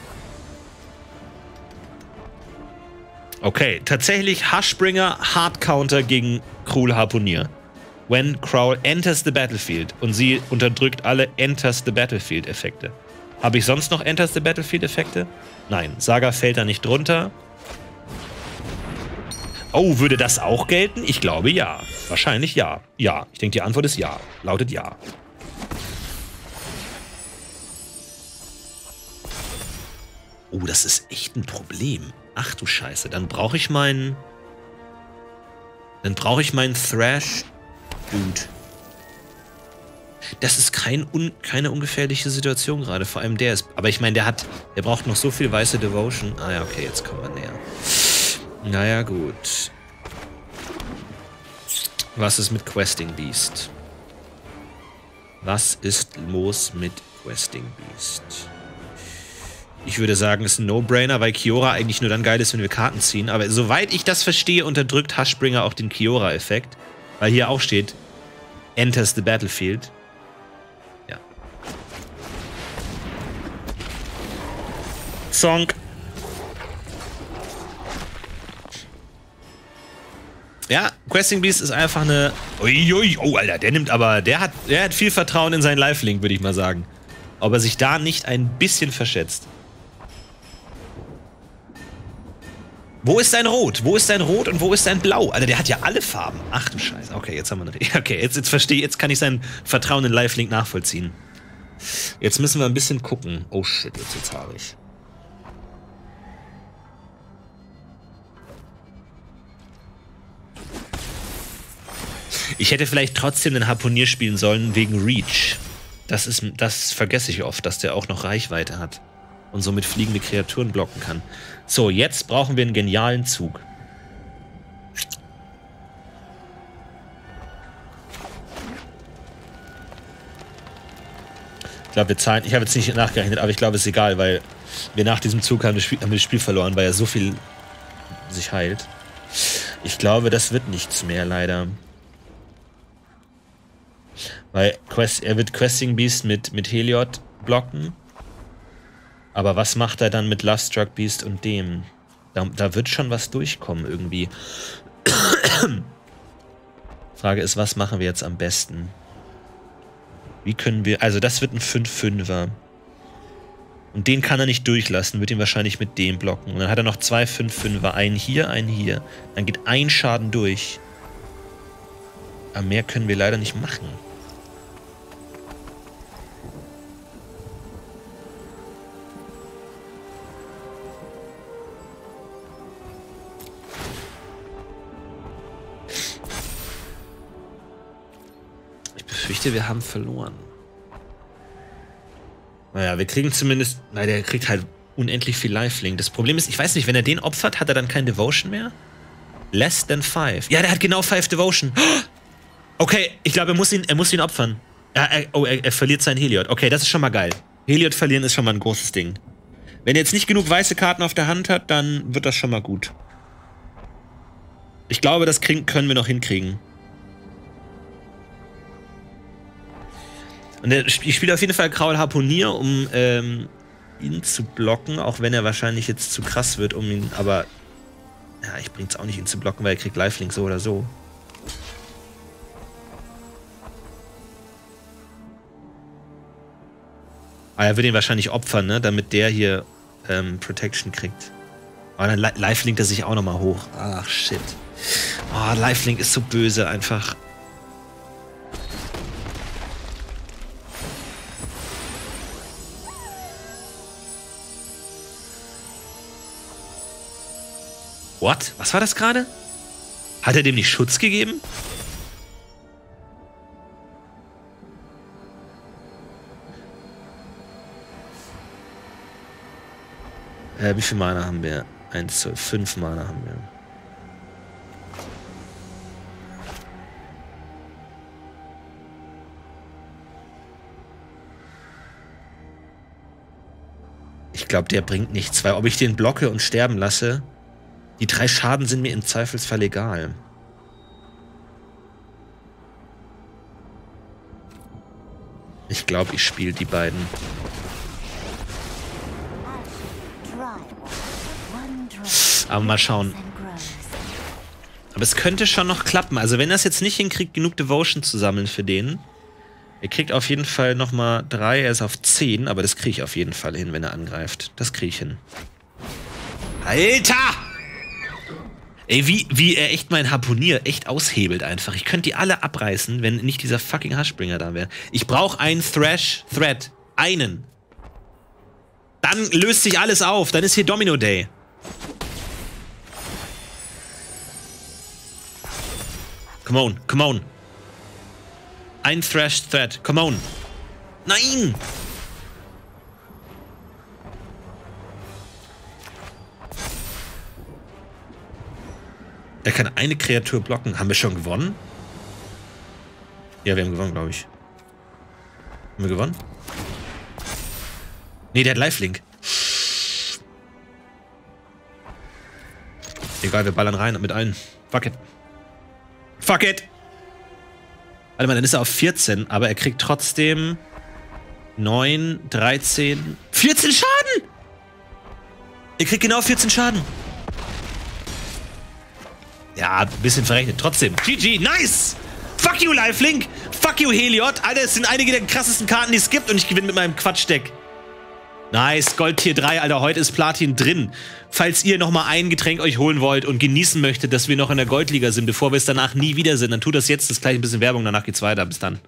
Speaker 1: Okay, tatsächlich Hashbringer Hard Counter gegen Kraul Harpunier. When Kraul enters the battlefield. Und sie unterdrückt alle Enters the Battlefield Effekte. Habe ich sonst noch Enters the Battlefield Effekte? Nein, Saga fällt da nicht drunter. Oh, würde das auch gelten? Ich glaube ja. Wahrscheinlich ja. Ja, ich denke die Antwort ist ja. Lautet ja. Oh, das ist echt ein Problem. Ach du Scheiße, dann brauche ich meinen... Dann brauche ich meinen Thrash... Dude. Das ist kein un, keine ungefährliche Situation gerade, vor allem der ist... Aber ich meine, der hat... Der braucht noch so viel weiße Devotion. Ah ja, okay, jetzt kommen wir näher. Naja, gut. Was ist mit Questing Beast? Was ist los mit Questing Beast? Ich würde sagen, es ist ein No-Brainer, weil Kiora eigentlich nur dann geil ist, wenn wir Karten ziehen. Aber soweit ich das verstehe, unterdrückt Hashbringer auch den Kiora-Effekt. Weil hier auch steht, enters the battlefield. Ja. Song. Ja, Questing Beast ist einfach eine... Uiui, oh, Alter, der nimmt aber... Der hat, der hat viel Vertrauen in seinen Lifelink, würde ich mal sagen. Ob er sich da nicht ein bisschen verschätzt. Wo ist dein Rot? Wo ist dein Rot und wo ist dein Blau? Alter, der hat ja alle Farben. Ach du Scheiße. Okay, jetzt haben wir eine... Okay, jetzt, jetzt verstehe jetzt kann ich sein Vertrauen in Lifelink nachvollziehen. Jetzt müssen wir ein bisschen gucken. Oh shit, jetzt wird's haarig. Ich hätte vielleicht trotzdem den Harpunier spielen sollen wegen Reach. Das ist, das vergesse ich oft, dass der auch noch Reichweite hat. Und somit fliegende Kreaturen blocken kann. So, jetzt brauchen wir einen genialen Zug. Ich glaube, wir zahlen... Ich habe jetzt nicht nachgerechnet, aber ich glaube, es ist egal, weil wir nach diesem Zug haben das Spiel, haben wir das Spiel verloren, weil er so viel sich heilt. Ich glaube, das wird nichts mehr, leider. Weil Quest, er wird Questing Beast mit, mit Heliod blocken. Aber was macht er dann mit Lovestruck Beast und dem? Da, da wird schon was durchkommen irgendwie. Frage ist, was machen wir jetzt am besten? Wie können wir... Also das wird ein fünf fünfer. Und den kann er nicht durchlassen, wird ihn wahrscheinlich mit dem blocken. Und dann hat er noch zwei fünf fünfer. Einen hier, einen hier. Dann geht ein Schaden durch. Aber mehr können wir leider nicht machen. Ich fürchte, wir haben verloren. Naja, wir kriegen zumindest... Nein, der kriegt halt unendlich viel Lifelink. Das Problem ist, ich weiß nicht, wenn er den opfert, hat er dann kein Devotion mehr? Less than five. Ja, der hat genau five Devotion. Okay, ich glaube, er muss ihn, er muss ihn opfern. Er, er, oh, er, er verliert seinen Heliod. Okay, das ist schon mal geil. Heliod verlieren ist schon mal ein großes Ding. Wenn er jetzt nicht genug weiße Karten auf der Hand hat, dann wird das schon mal gut. Ich glaube, das kriegen, können wir noch hinkriegen. Und der, ich spiele auf jeden Fall Kraul Harpunier, um ähm, ihn zu blocken, auch wenn er wahrscheinlich jetzt zu krass wird, um ihn, aber ja, ich bring's auch nicht, ihn zu blocken, weil er kriegt Lifelink so oder so. Aber er wird ihn wahrscheinlich opfern, ne, damit der hier ähm, Protection kriegt. Aber dann Lifelinkt er sich auch nochmal hoch. Ach, shit. Oh, Lifelink ist so böse einfach. What? Was war das gerade? Hat er dem nicht Schutz gegeben? Äh, wie viel Mana haben wir? Eins, zwei, fünf Mana haben wir. Ich glaube, der bringt nichts, weil ob ich den blocke und sterben lasse, die drei Schaden sind mir im Zweifelsfall egal. Ich glaube, ich spiele die beiden. Aber mal schauen. Aber es könnte schon noch klappen. Also wenn er es jetzt nicht hinkriegt, genug Devotion zu sammeln für den. Er kriegt auf jeden Fall nochmal drei. Er ist auf zehn, aber das kriege ich auf jeden Fall hin, wenn er angreift. Das kriege ich hin. Alter! Ey, wie, wie er echt mein Harpunier echt aushebelt einfach. Ich könnte die alle abreißen, wenn nicht dieser fucking Hushbringer da wäre. Ich brauche einen Thrash-Thread. Einen. Dann löst sich alles auf. Dann ist hier Domino Day. Come on, come on. Ein Thrash-Thread. Come on. Nein! Er kann eine Kreatur blocken. Haben wir schon gewonnen? Ja, wir haben gewonnen, glaube ich. Haben wir gewonnen? Nee, der hat Lifelink. Egal, wir ballern rein mit allen. Fuck it. Fuck it! Warte mal, dann ist er auf vierzehn, aber er kriegt trotzdem neun, dreizehn, vierzehn Schaden! Er kriegt genau vierzehn Schaden. Ja, ein bisschen verrechnet. Trotzdem. G G, nice! Fuck you, Lifelink! Fuck you, Heliod! Alter, es sind einige der krassesten Karten, die es gibt und ich gewinne mit meinem Quatschdeck. Nice, Gold Tier drei, Alter, heute ist Platin drin. Falls ihr nochmal ein Getränk euch holen wollt und genießen möchtet, dass wir noch in der Goldliga sind, bevor wir es danach nie wieder sind, dann tut das jetzt, das ist gleich ein bisschen Werbung, danach geht's weiter. Bis dann.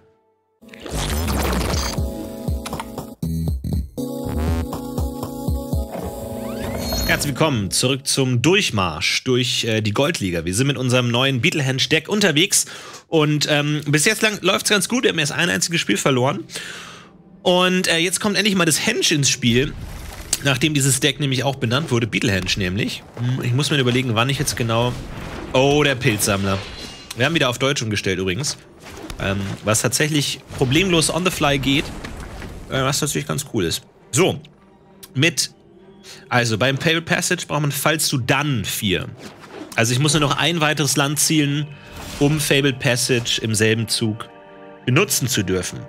Speaker 1: Herzlich willkommen zurück zum Durchmarsch durch äh, die Goldliga. Wir sind mit unserem neuen Beetlehenge-Deck unterwegs und ähm, bis jetzt läuft es ganz gut. Wir haben erst ein einziges Spiel verloren. Und äh, jetzt kommt endlich mal das Henge ins Spiel, nachdem dieses Deck nämlich auch benannt wurde. Beetlehenge nämlich. Ich muss mir überlegen, wann ich jetzt genau... Oh, der Pilzsammler. Wir haben wieder auf Deutsch umgestellt übrigens. Ähm, was tatsächlich problemlos on the fly geht. Äh, was natürlich ganz cool ist. So, mit... Also, beim Fabled Passage braucht man Falls du dann vier. Also ich muss nur noch ein weiteres Land zielen, um Fabled Passage im selben Zug benutzen zu dürfen.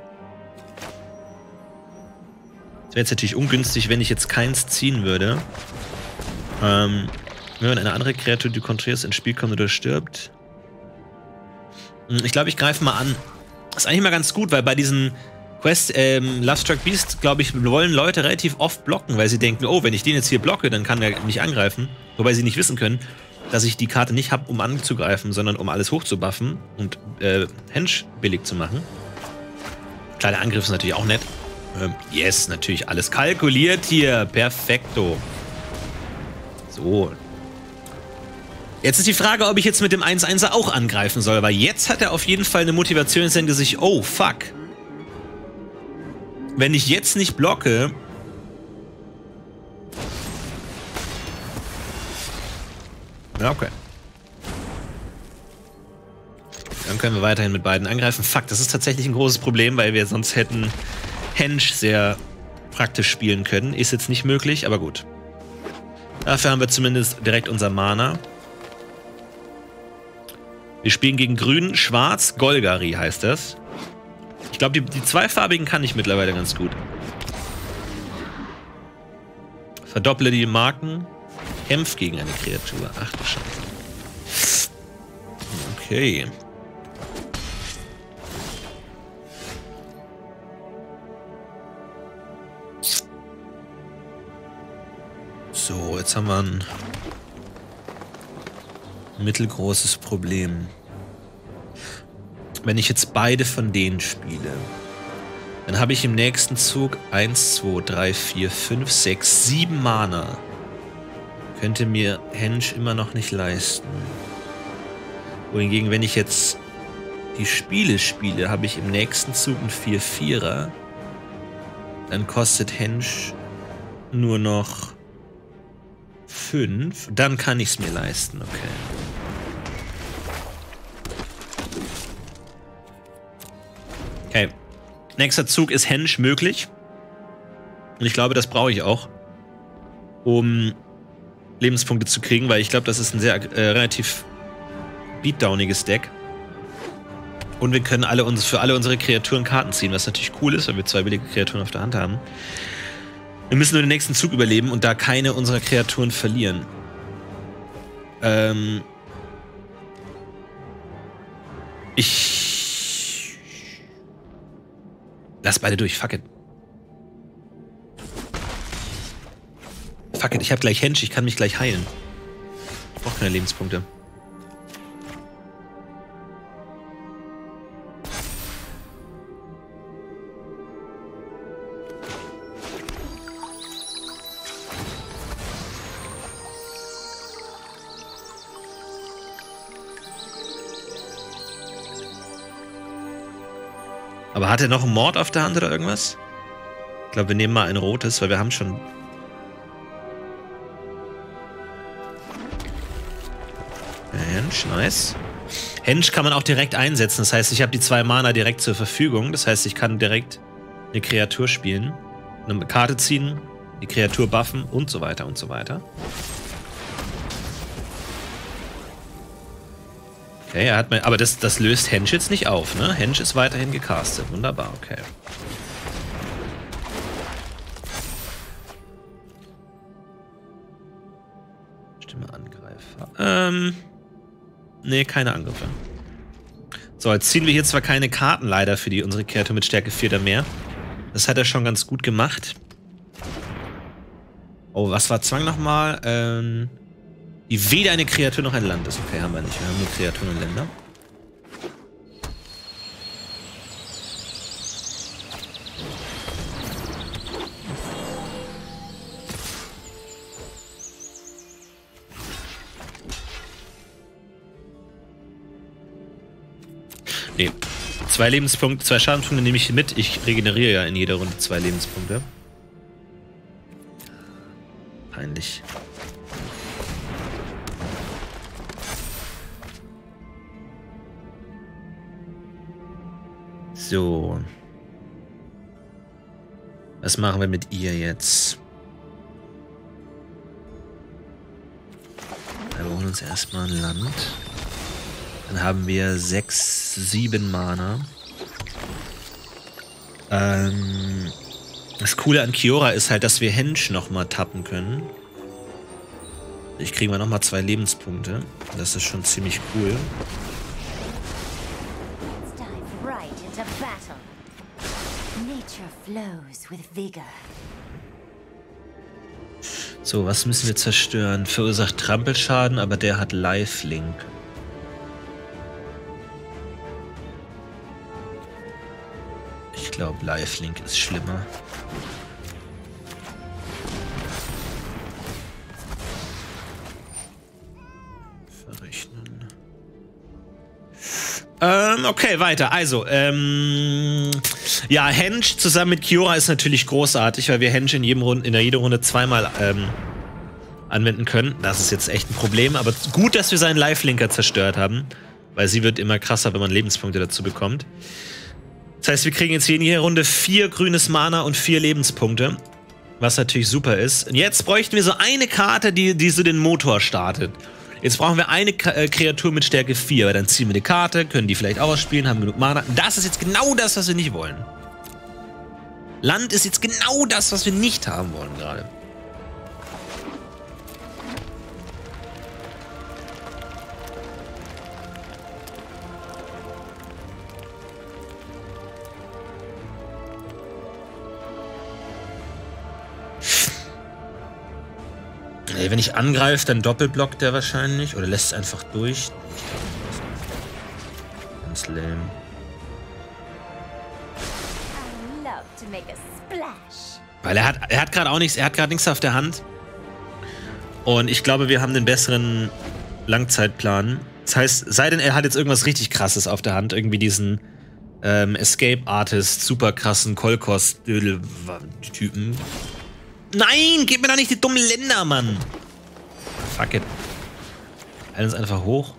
Speaker 1: Das wäre jetzt natürlich ungünstig, wenn ich jetzt keins ziehen würde. Ähm, wenn eine andere Kreatur, die du kontrollierst, ins Spiel kommt oder stirbt. Ich glaube, ich greife mal an. Das ist eigentlich mal ganz gut, weil bei diesen Quest, ähm, Lovestruck Beast, glaube ich, wollen Leute relativ oft blocken, weil sie denken, oh, wenn ich den jetzt hier blocke, dann kann er mich angreifen. Wobei sie nicht wissen können, dass ich die Karte nicht habe, um anzugreifen, sondern um alles hochzubuffen und äh, Henge billig zu machen. Kleiner Angriff ist natürlich auch nett. Ähm, yes, natürlich alles kalkuliert hier. Perfekto. So. Jetzt ist die Frage, ob ich jetzt mit dem eins einser auch angreifen soll, weil jetzt hat er auf jeden Fall eine Motivation, jetzt denkt er sich, oh, fuck. Wenn ich jetzt nicht blocke... Ja, okay. Dann können wir weiterhin mit beiden angreifen. Fuck, das ist tatsächlich ein großes Problem, weil wir sonst hätten Henge sehr praktisch spielen können. Ist jetzt nicht möglich, aber gut. Dafür haben wir zumindest direkt unser Mana. Wir spielen gegen Grün, Schwarz, Golgari heißt das. Ich glaube, die, die zweifarbigen kann ich mittlerweile ganz gut. Verdopple die Marken. Kämpf gegen eine Kreatur. Ach du Scheiße. Okay. So, jetzt haben wir ein mittelgroßes Problem. Wenn ich jetzt beide von denen spiele, dann habe ich im nächsten Zug eins, zwei, drei, vier, fünf, sechs, sieben Mana. Könnte mir Henge immer noch nicht leisten. Wohingegen, wenn ich jetzt die Spiele spiele, habe ich im nächsten Zug einen vier vierer. Dann kostet Henge nur noch fünf. Dann kann ich es mir leisten, okay. Okay. Nächster Zug ist Henge möglich. Und ich glaube, das brauche ich auch, um Lebenspunkte zu kriegen, weil ich glaube, das ist ein sehr äh, relativ beatdowniges Deck. Und wir können alle uns für alle unsere Kreaturen Karten ziehen, was natürlich cool ist, weil wir zwei billige Kreaturen auf der Hand haben. Wir müssen nur den nächsten Zug überleben und da keine unserer Kreaturen verlieren. Ähm ich lass beide durch, fuck it. Fuck it, ich hab gleich Henge, ich kann mich gleich heilen. Ich brauch keine Lebenspunkte. Aber hat er noch einen Mord auf der Hand oder irgendwas? Ich glaube, wir nehmen mal ein rotes, weil wir haben schon... Henge, nice. Henge kann man auch direkt einsetzen. Das heißt, ich habe die zwei Mana direkt zur Verfügung. Das heißt, ich kann direkt eine Kreatur spielen, eine Karte ziehen, die Kreatur buffen und so weiter und so weiter. Okay, er hat mal, aber das, das löst Henge jetzt nicht auf, ne? Henge ist weiterhin gecastet. Wunderbar, okay. Stimme Angreifer. Ähm. Nee, keine Angriffe. So, jetzt ziehen wir hier zwar keine Karten leider für die unsere Kreatur mit Stärke vier oder mehr. Das hat er schon ganz gut gemacht. Oh, was war Zwang nochmal? Ähm. Die weder eine Kreatur noch ein Land ist. Okay, haben wir nicht. Wir haben nur Kreaturen und Länder. Nee. Zwei Lebenspunkte, zwei Schadenspunkte nehme ich mit. Ich regeneriere ja in jeder Runde zwei Lebenspunkte. Peinlich. So. Was machen wir mit ihr jetzt? Wir holen uns erstmal ein Land. Dann haben wir sechs, sieben Mana. Ähm, das Coole an Kiora ist halt, dass wir Henge nochmal tappen können. Ich kriege mal nochmal zwei Lebenspunkte. Das ist schon ziemlich cool. So, was müssen wir zerstören? Verursacht Trampelschaden, aber der hat Lifelink. Ich glaube, Lifelink ist schlimmer. Verrechnen. Ähm, okay, weiter. Also, ähm... ja, Henge zusammen mit Kiora ist natürlich großartig, weil wir Henge in, jedem Rund, in jeder Runde zweimal ähm, anwenden können. Das ist jetzt echt ein Problem, aber gut, dass wir seinen Lifelinker zerstört haben, weil sie wird immer krasser, wenn man Lebenspunkte dazu bekommt. Das heißt, wir kriegen jetzt hier in jeder Runde vier grünes Mana und vier Lebenspunkte, was natürlich super ist. Und jetzt bräuchten wir so eine Karte, die, die so den Motor startet. Jetzt brauchen wir eine Kreatur mit Stärke vier, weil dann ziehen wir eine Karte, können die vielleicht ausspielen, haben genug Mana. Das ist jetzt genau das, was wir nicht wollen. Land ist jetzt genau das, was wir nicht haben wollen gerade. Wenn ich angreife, dann doppelblockt der wahrscheinlich. Oder lässt es einfach durch. Ganz lame. Weil er hat, er hat gerade auch nichts, er hat gerade nichts auf der Hand. Und ich glaube, wir haben den besseren Langzeitplan. Das heißt, sei denn, er hat jetzt irgendwas richtig krasses auf der Hand. Irgendwie diesen ähm, Escape Artist, super krassen Kolkos-Typen. Nein, gib mir doch nicht die dummen Länder, Mann. Fuck it. Alles einfach hoch.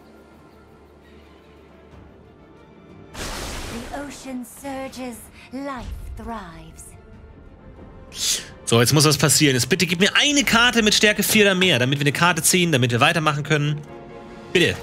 Speaker 1: So, jetzt muss was passieren. Jetzt bitte gib mir eine Karte mit Stärke vier oder mehr, damit wir eine Karte ziehen, damit wir weitermachen können. Bitte.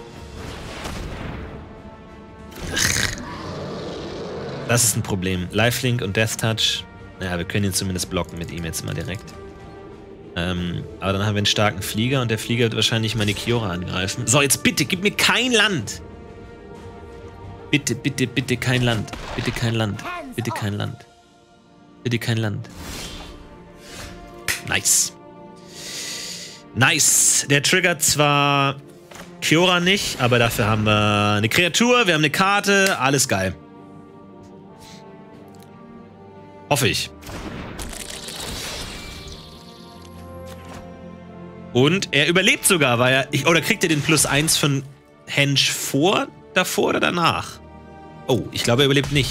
Speaker 1: Ach. Das ist ein Problem. Lifelink und Death Touch. Naja, wir können ihn zumindest blocken mit ihm jetzt mal direkt. Ähm, aber dann haben wir einen starken Flieger und der Flieger wird wahrscheinlich meine Kiora angreifen. So, jetzt bitte, gib mir kein Land. Bitte, bitte, bitte kein Land. Bitte kein Land. Bitte kein Land. Bitte kein Land. Nice. Nice. Der triggert zwar Kiora nicht, aber dafür haben wir eine Kreatur, wir haben eine Karte, alles geil. Hoffe ich. Und er überlebt sogar, weil er... Ich, oder kriegt er den Plus eins von Henge vor, davor oder danach? Oh, ich glaube, er überlebt nicht.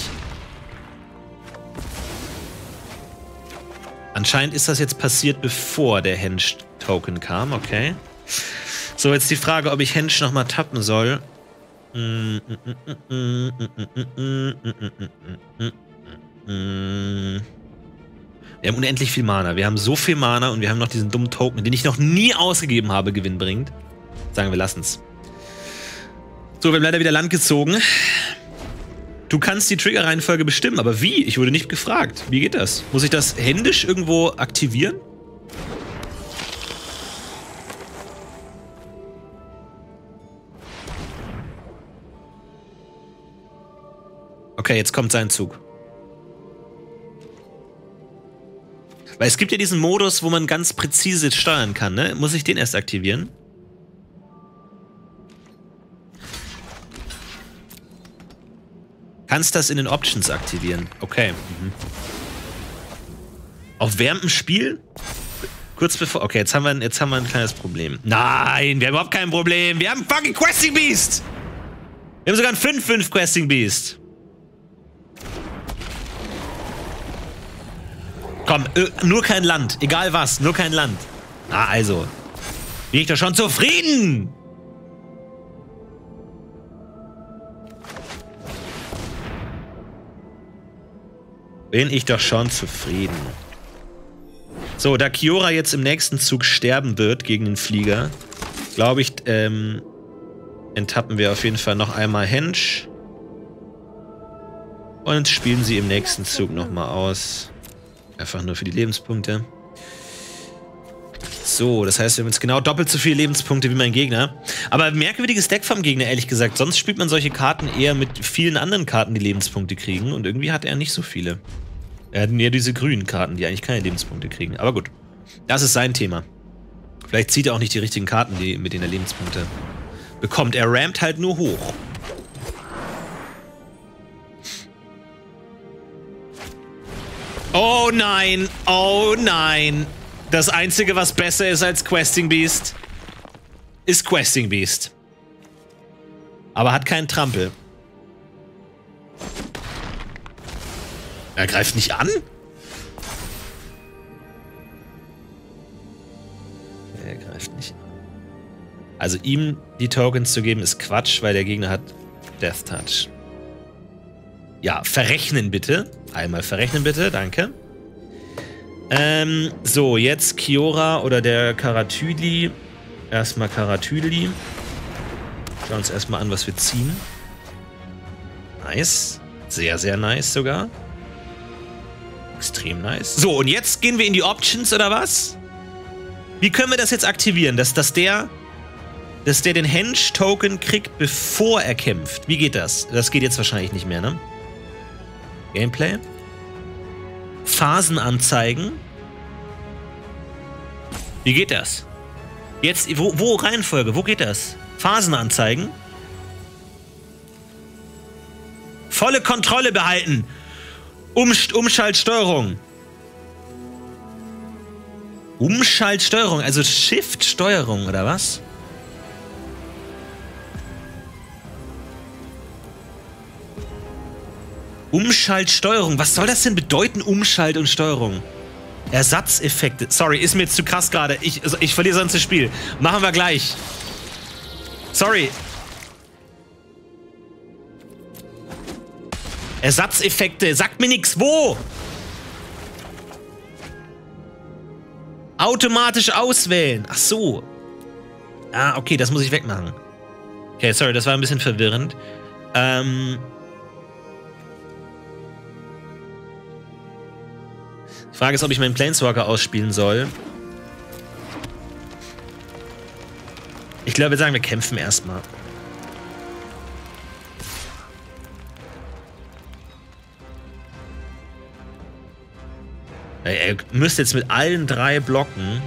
Speaker 1: Anscheinend ist das jetzt passiert, bevor der Henge-Token kam, okay. So, jetzt die Frage, ob ich Henge nochmal tappen soll. Mm, mm, mm, mm, mm, mm, mm, mm, mm, mm. Wir haben unendlich viel Mana. Wir haben so viel Mana und wir haben noch diesen dummen Token, den ich noch nie ausgegeben habe, gewinnbringend. Sagen wir, lassen's. So, wir haben leider wieder Land gezogen. Du kannst die Trigger-Reihenfolge bestimmen, aber wie? Ich wurde nicht gefragt. Wie geht das? Muss ich das händisch irgendwo aktivieren? Okay, jetzt kommt sein Zug. Weil es gibt ja diesen Modus, wo man ganz präzise steuern kann, ne? Muss ich den erst aktivieren? Kannst das in den Options aktivieren. Okay. Mhm. Auf während dem Spiel? Kurz bevor... Okay, jetzt haben, wir, jetzt haben wir ein kleines Problem. Nein, wir haben überhaupt kein Problem. Wir haben fucking Questing Beast! Wir haben sogar ein fünf fünf Questing Beast. Komm, nur kein Land. Egal was, nur kein Land. Ah, also. Bin ich doch schon zufrieden! Bin ich doch schon zufrieden. So, da Kiora jetzt im nächsten Zug sterben wird gegen den Flieger, glaube ich, ähm, enttappen wir auf jeden Fall noch einmal Hench. Und spielen sie im nächsten Zug nochmal aus. Einfach nur für die Lebenspunkte. So, das heißt, wir haben jetzt genau doppelt so viele Lebenspunkte wie mein Gegner. Aber merkwürdiges Deck vom Gegner, ehrlich gesagt. Sonst spielt man solche Karten eher mit vielen anderen Karten, die Lebenspunkte kriegen. Und irgendwie hat er nicht so viele. Er hat eher diese grünen Karten, die eigentlich keine Lebenspunkte kriegen. Aber gut, das ist sein Thema. Vielleicht zieht er auch nicht die richtigen Karten, die, mit denen er Lebenspunkte bekommt. Er rampt halt nur hoch. Oh nein, oh nein. Das Einzige, was besser ist als Questing Beast, ist Questing Beast. Aber hat keinen Trampel. Er greift nicht an? Er greift nicht an. Also ihm die Tokens zu geben, ist Quatsch, weil der Gegner hat Death Touch. Ja, verrechnen bitte. Einmal verrechnen bitte, danke. Ähm, so, jetzt Kiora oder der Karatüli. Erstmal Karatüli. Schauen wir uns erstmal an, was wir ziehen. Nice. Sehr, sehr nice sogar. Extrem nice. So, und jetzt gehen wir in die Options, oder was? Wie können wir das jetzt aktivieren? Dass, dass der... Dass der den Hench-Token kriegt, bevor er kämpft. Wie geht das? Das geht jetzt wahrscheinlich nicht mehr, ne? Gameplay. Phasen anzeigen. Wie geht das? Jetzt, wo, wo Reihenfolge? Wo geht das? Phasen anzeigen. Volle Kontrolle behalten. Um, Umschaltsteuerung. Umschaltsteuerung, also Shift-Steuerung, oder was? Umschaltsteuerung. Was soll das denn bedeuten, Umschalt und Steuerung? Ersatzeffekte. Sorry, ist mir jetzt zu krass gerade. Ich, also ich verliere sonst das Spiel. Machen wir gleich. Sorry. Ersatzeffekte. Sagt mir nichts. Wo? Automatisch auswählen. Ach so. Ah, okay, das muss ich wegmachen. Okay, sorry, das war ein bisschen verwirrend. Ähm... Die Frage ist, ob ich meinen Planeswalker ausspielen soll. Ich glaube, wir sagen, wir kämpfen erstmal. Er müsste jetzt mit allen drei blocken.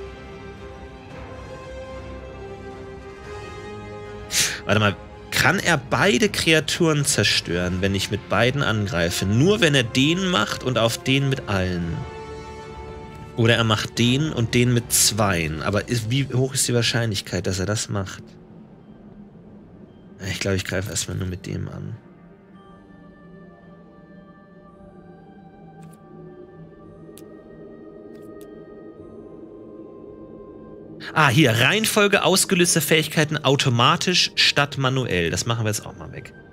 Speaker 1: Warte mal. Kann er beide Kreaturen zerstören, wenn ich mit beiden angreife? Nur wenn er den macht und auf den mit allen. Oder er macht den und den mit zweien. Aber ist, wie hoch ist die Wahrscheinlichkeit, dass er das macht? Ich glaube, ich greife erstmal nur mit dem an. Ah, hier, Reihenfolge ausgelöster Fähigkeiten automatisch statt manuell. Das machen wir jetzt auch mal weg.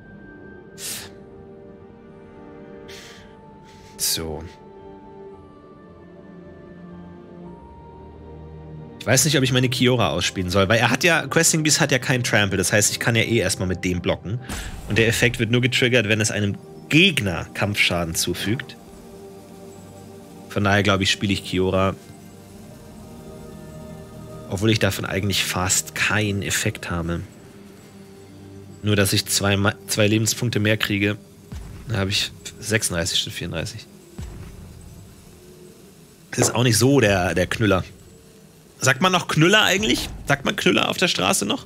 Speaker 1: So. Ich weiß nicht, ob ich meine Kiora ausspielen soll, weil er hat ja, Questing Beast hat ja keinen Trample, das heißt, ich kann ja eh erstmal mit dem blocken. Und der Effekt wird nur getriggert, wenn es einem Gegner Kampfschaden zufügt. Von daher glaube ich, spiele ich Kiora. Obwohl ich davon eigentlich fast keinen Effekt habe. Nur, dass ich zwei, zwei Lebenspunkte mehr kriege. Da habe ich sechsunddreißig statt vierunddreißig. Das ist auch nicht so der, der Knüller. Sagt man noch Knüller eigentlich? Sagt man Knüller auf der Straße noch?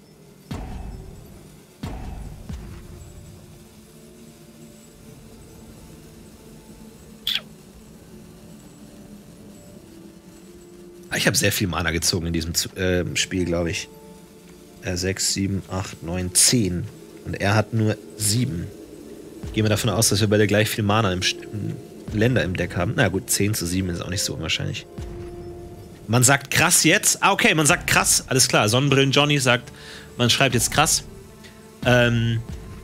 Speaker 1: Ich habe sehr viel Mana gezogen in diesem äh, Spiel, glaube ich. Äh, sechs, sieben, acht, neun, zehn. Und er hat nur sieben. Gehen wir davon aus, dass wir beide gleich viel Mana im, im Länder im Deck haben. Na gut, zehn zu sieben ist auch nicht so unwahrscheinlich. Man sagt krass jetzt. Ah, okay, man sagt krass. Alles klar. Sonnenbrillen Johnny sagt, man schreibt jetzt krass. Ähm.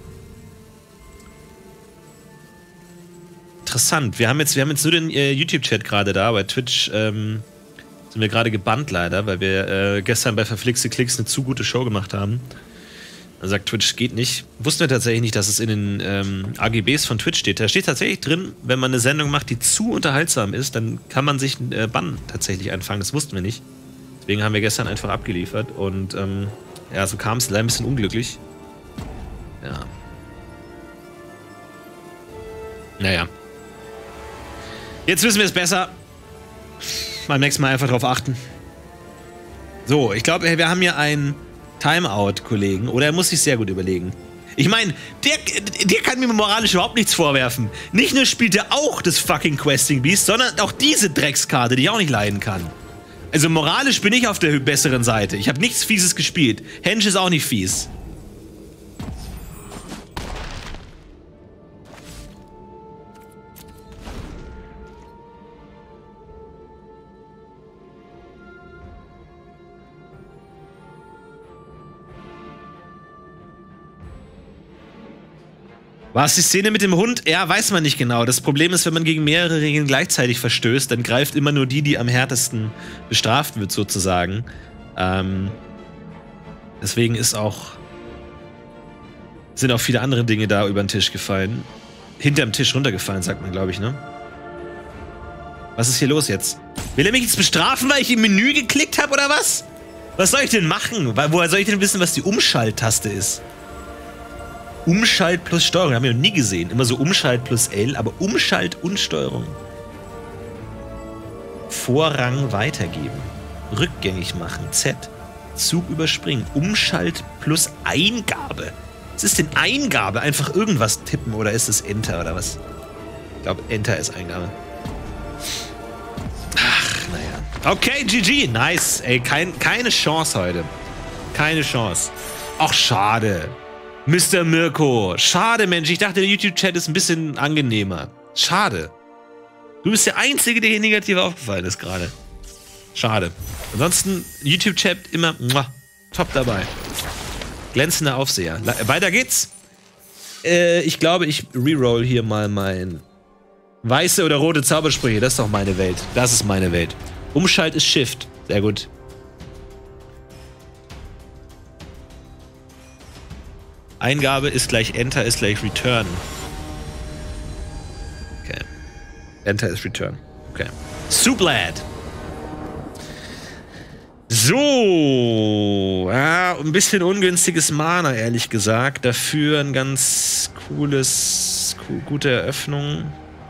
Speaker 1: Interessant. Wir haben jetzt, wir haben jetzt nur den äh, YouTube-Chat gerade da. Bei Twitch ähm, sind wir gerade gebannt leider, weil wir äh, gestern bei Verflixte Klicks eine zu gute Show gemacht haben. Dann sagt Twitch, geht nicht. Wussten wir tatsächlich nicht, dass es in den ähm, A G Bs von Twitch steht. Da steht tatsächlich drin, wenn man eine Sendung macht, die zu unterhaltsam ist, dann kann man sich einen äh, Bann tatsächlich einfangen. Das wussten wir nicht. Deswegen haben wir gestern einfach abgeliefert. Und ähm, ja, so kam es leider ein bisschen unglücklich. Ja. Naja. Jetzt wissen wir es besser. Beim nächsten Mal einfach drauf achten. So, ich glaube, wir haben hier einen Timeout, Kollegen. Oder er muss sich sehr gut überlegen. Ich meine, der, der kann mir moralisch überhaupt nichts vorwerfen. Nicht nur spielt er auch das fucking Questing Beast, sondern auch diese Dreckskarte, die ich auch nicht leiden kann. Also moralisch bin ich auf der besseren Seite. Ich habe nichts Fieses gespielt. Hench ist auch nicht fies. Was die Szene mit dem Hund? Ja, weiß man nicht genau. Das Problem ist, wenn man gegen mehrere Regeln gleichzeitig verstößt, dann greift immer nur die, die am härtesten bestraft wird, sozusagen. Ähm, deswegen ist auch, sind auch viele andere Dinge da über den Tisch gefallen. Hinterm Tisch runtergefallen, sagt man, glaube ich, ne? Was ist hier los jetzt? Will er mich jetzt bestrafen, weil ich im Menü geklickt habe, oder was? Was soll ich denn machen? Woher soll ich denn wissen, was die Umschalttaste ist? Umschalt plus Steuerung, haben wir noch nie gesehen. Immer so Umschalt plus L, aber Umschalt und Steuerung. Vorrang weitergeben. Rückgängig machen. Z. Zug überspringen. Umschalt plus Eingabe. Was ist denn Eingabe? Einfach irgendwas tippen oder ist es Enter oder was? Ich glaube, Enter ist Eingabe. Ach, naja. Okay, G G. Nice. Ey, kein, keine Chance heute. Keine Chance. Ach, schade. Mister Mirko. Schade, Mensch. Ich dachte, der YouTube-Chat ist ein bisschen angenehmer. Schade. Du bist der Einzige, der hier negativ aufgefallen ist gerade. Schade. Ansonsten, YouTube-Chat immer muah, top dabei. Glänzender Aufseher. Weiter geht's. Äh, ich glaube, ich reroll hier mal mein weiße oder rote Zaubersprüche. Das ist doch meine Welt. Das ist meine Welt. Umschalt ist Shift. Sehr gut. Eingabe ist gleich Enter ist gleich Return. Okay. Enter ist Return. Okay. Sublad. So. Ja, ein bisschen ungünstiges Mana, ehrlich gesagt. Dafür ein ganz cooles, gute Eröffnung.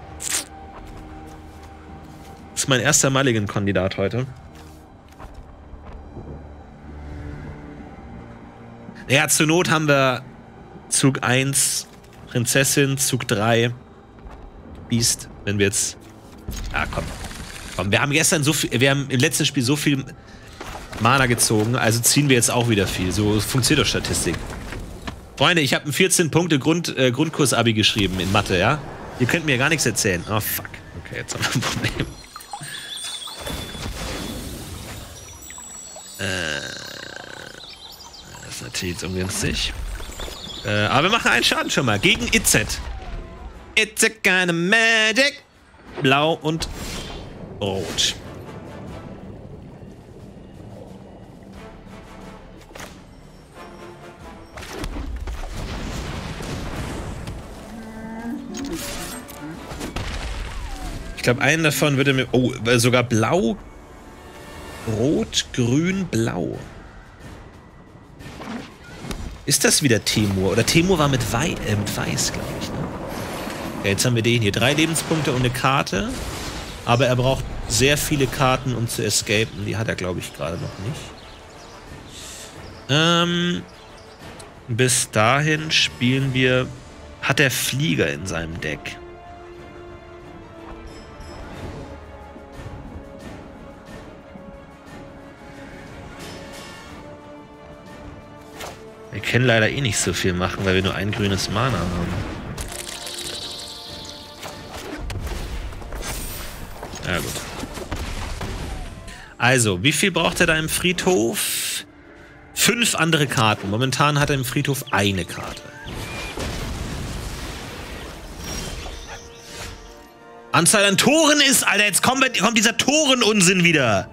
Speaker 1: Das ist mein erster Mulligan-Kandidat heute. Ja, zur Not haben wir Zug eins, Prinzessin, Zug drei, Beast, wenn wir jetzt... Ah, komm. Komm, wir haben gestern so viel, wir haben im letzten Spiel so viel Mana gezogen, also ziehen wir jetzt auch wieder viel. So funktioniert doch Statistik. Freunde, ich habe ein vierzehn Punkte Grund, äh, Grundkurs-Abi geschrieben in Mathe, ja? Ihr könnt mir gar nichts erzählen. Oh, fuck. Okay, jetzt haben wir ein Problem. Äh... Das ist natürlich jetzt ungünstig. Äh, aber wir machen einen Schaden schon mal. Gegen Izzet. Izzet keine Magic. Blau und rot. glaube, einen davon würde mir... Oh, sogar blau. Rot, grün, blau. Ist das wieder Temur? Oder Temur war mit, Wei äh, mit Weiß, glaube ich. Ne? Ja, jetzt haben wir den hier. Drei Lebenspunkte und eine Karte. Aber er braucht sehr viele Karten, um zu escapen. Die hat er, glaube ich, gerade noch nicht. Ähm, bis dahin spielen wir... Hat er Flieger in seinem Deck? Wir können leider eh nicht so viel machen, weil wir nur ein grünes Mana haben. Ja gut. Also, wie viel braucht er da im Friedhof? Fünf andere Karten. Momentan hat er im Friedhof eine Karte. Anzahl an Toren ist, Alter, jetzt kommt, kommt dieser Toren-Unsinn wieder.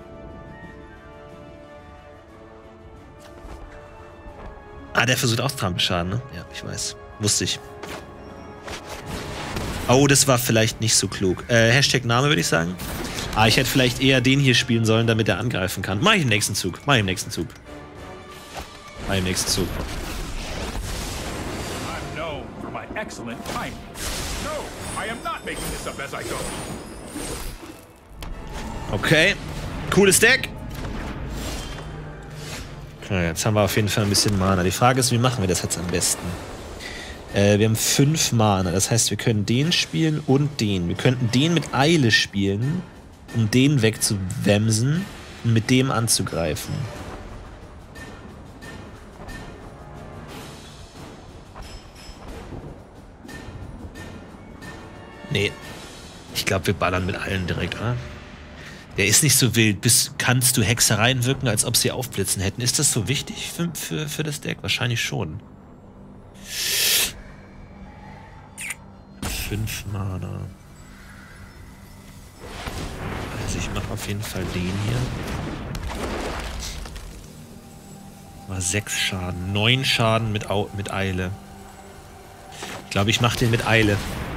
Speaker 1: Ah, der versucht auch Trampelschaden, ne? Ja, ich weiß. Wusste ich. Oh, das war vielleicht nicht so klug. Äh, Hashtag Name, würde ich sagen. Ah, ich hätte vielleicht eher den hier spielen sollen, damit er angreifen kann. Mach ich im nächsten Zug. Mach ich im nächsten Zug. Mach ich im nächsten Zug. Okay. Cooles Deck. Okay, jetzt haben wir auf jeden Fall ein bisschen Mana. Die Frage ist, wie machen wir das jetzt am besten? Äh, wir haben fünf Mana. Das heißt, wir können den spielen und den. Wir könnten den mit Eile spielen, um den wegzuwemsen und mit dem anzugreifen. Nee. Ich glaube, wir ballern mit allen direkt, oder? Der ist nicht so wild. Bis kannst du Hexereien wirken, als ob sie aufblitzen hätten. Ist das so wichtig für, für, für das Deck? Wahrscheinlich schon. Fünf Mana. Also ich mache auf jeden Fall den hier. Mal sechs Schaden. Neun Schaden mit, Au mit Eile. Ich glaube, ich mache den mit Eile.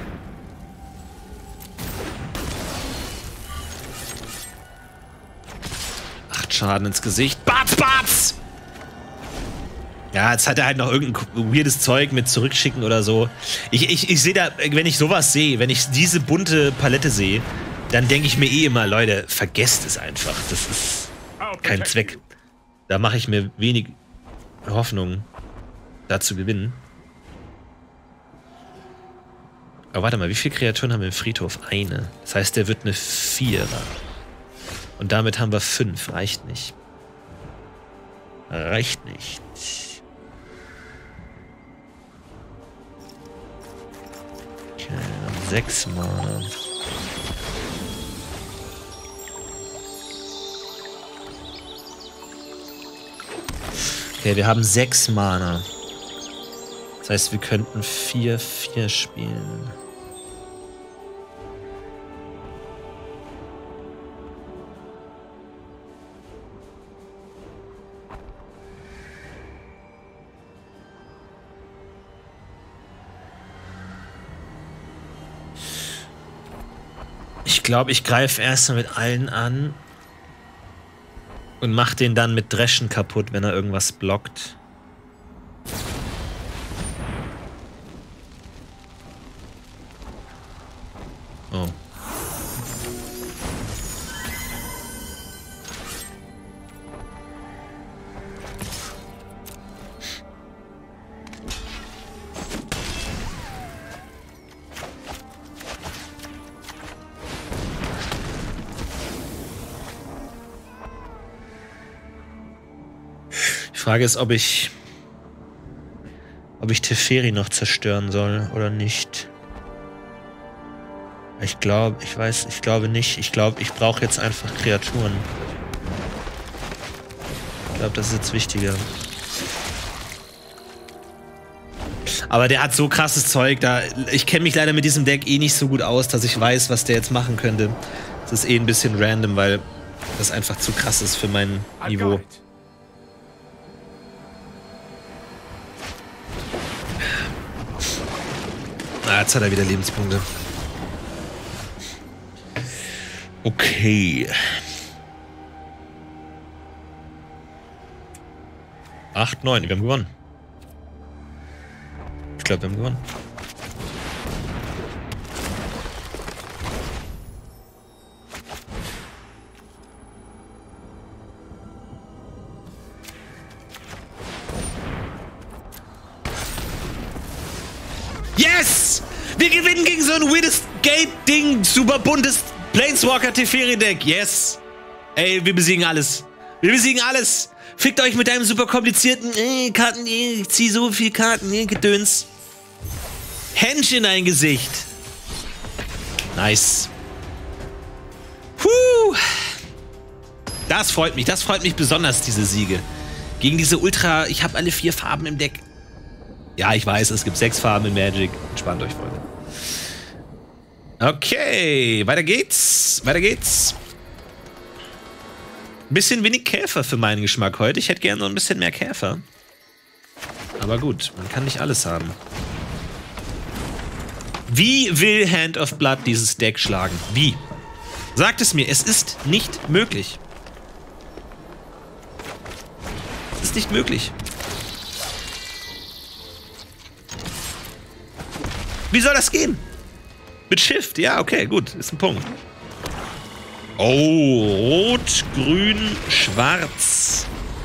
Speaker 1: Schaden ins Gesicht. Batz, batz! Ja, jetzt hat er halt noch irgendein weirdes Zeug mit zurückschicken oder so. Ich, ich, ich sehe da, wenn ich sowas sehe, wenn ich diese bunte Palette sehe, dann denke ich mir eh immer, Leute, vergesst es einfach. Das ist kein Zweck. Da mache ich mir wenig Hoffnung, da zu gewinnen. Aber warte mal, wie viele Kreaturen haben wir im Friedhof? Eine. Das heißt, der wird eine Vierer. Und damit haben wir fünf. Reicht nicht. Reicht nicht. Okay, sechs Mana. Okay, wir haben sechs Mana. Das heißt, wir könnten vier vier spielen. Ich glaube, ich greife erst mal mit allen an und mach den dann mit Dreschen kaputt, wenn er irgendwas blockt. Oh. Die Frage ist, ob ich ob ich Teferi noch zerstören soll oder nicht. Ich glaube, ich weiß, ich glaube nicht. Ich glaube, ich brauche jetzt einfach Kreaturen. Ich glaube, das ist jetzt wichtiger. Aber der hat so krasses Zeug, da ich kenne mich leider mit diesem Deck eh nicht so gut aus, dass ich weiß, was der jetzt machen könnte. Das ist eh ein bisschen random, weil das einfach zu krass ist für mein Niveau. Ah, jetzt hat er wieder Lebenspunkte. Okay. acht, neun, wir haben gewonnen. Ich glaube, wir haben gewonnen. Yes! Wir gewinnen gegen so ein weirdes Gate-Ding, super buntes Planeswalker Teferi-Deck. Yes! Ey, wir besiegen alles. Wir besiegen alles. Fickt euch mit deinem super komplizierten äh, Karten, äh, ich zieh so viel Karten, äh, Gedöns. Hench in dein Gesicht. Nice. Puh. Das freut mich, das freut mich besonders, diese Siege. Gegen diese Ultra, ich habe alle vier Farben im Deck. Ja, ich weiß, es gibt sechs Farben in Magic. Entspannt euch, Freunde. Okay, weiter geht's. Weiter geht's. Bisschen wenig Käfer für meinen Geschmack heute. Ich hätte gerne noch ein bisschen mehr Käfer. Aber gut, man kann nicht alles haben. Wie will Hand of Blood dieses Deck schlagen? Wie? Sagt es mir, es ist nicht möglich. Es ist nicht möglich. Wie soll das gehen? Mit Shift, ja, okay, gut, ist ein Punkt. Oh, rot, grün, schwarz.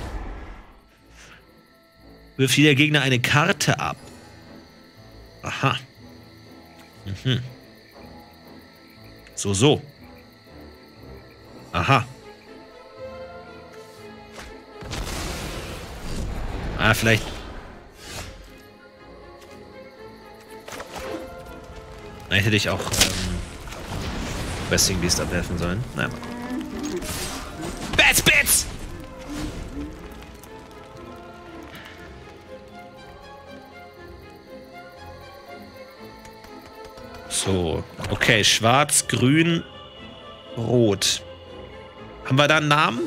Speaker 1: Wirft jeder Gegner eine Karte ab. Aha. Mhm. So, so. Aha. Ah, vielleicht. Dann hätte ich auch ähm, Wrestling Beast abwerfen sollen. Nein, mal gucken. Bats, Bats! So, okay, schwarz, grün, rot. Haben wir da einen Namen?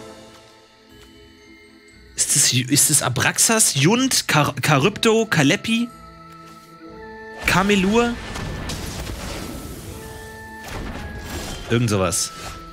Speaker 1: Ist das, ist das Abraxas, Jund, Char Charybdo, Kaleppi, Kamelur? Irgend sowas.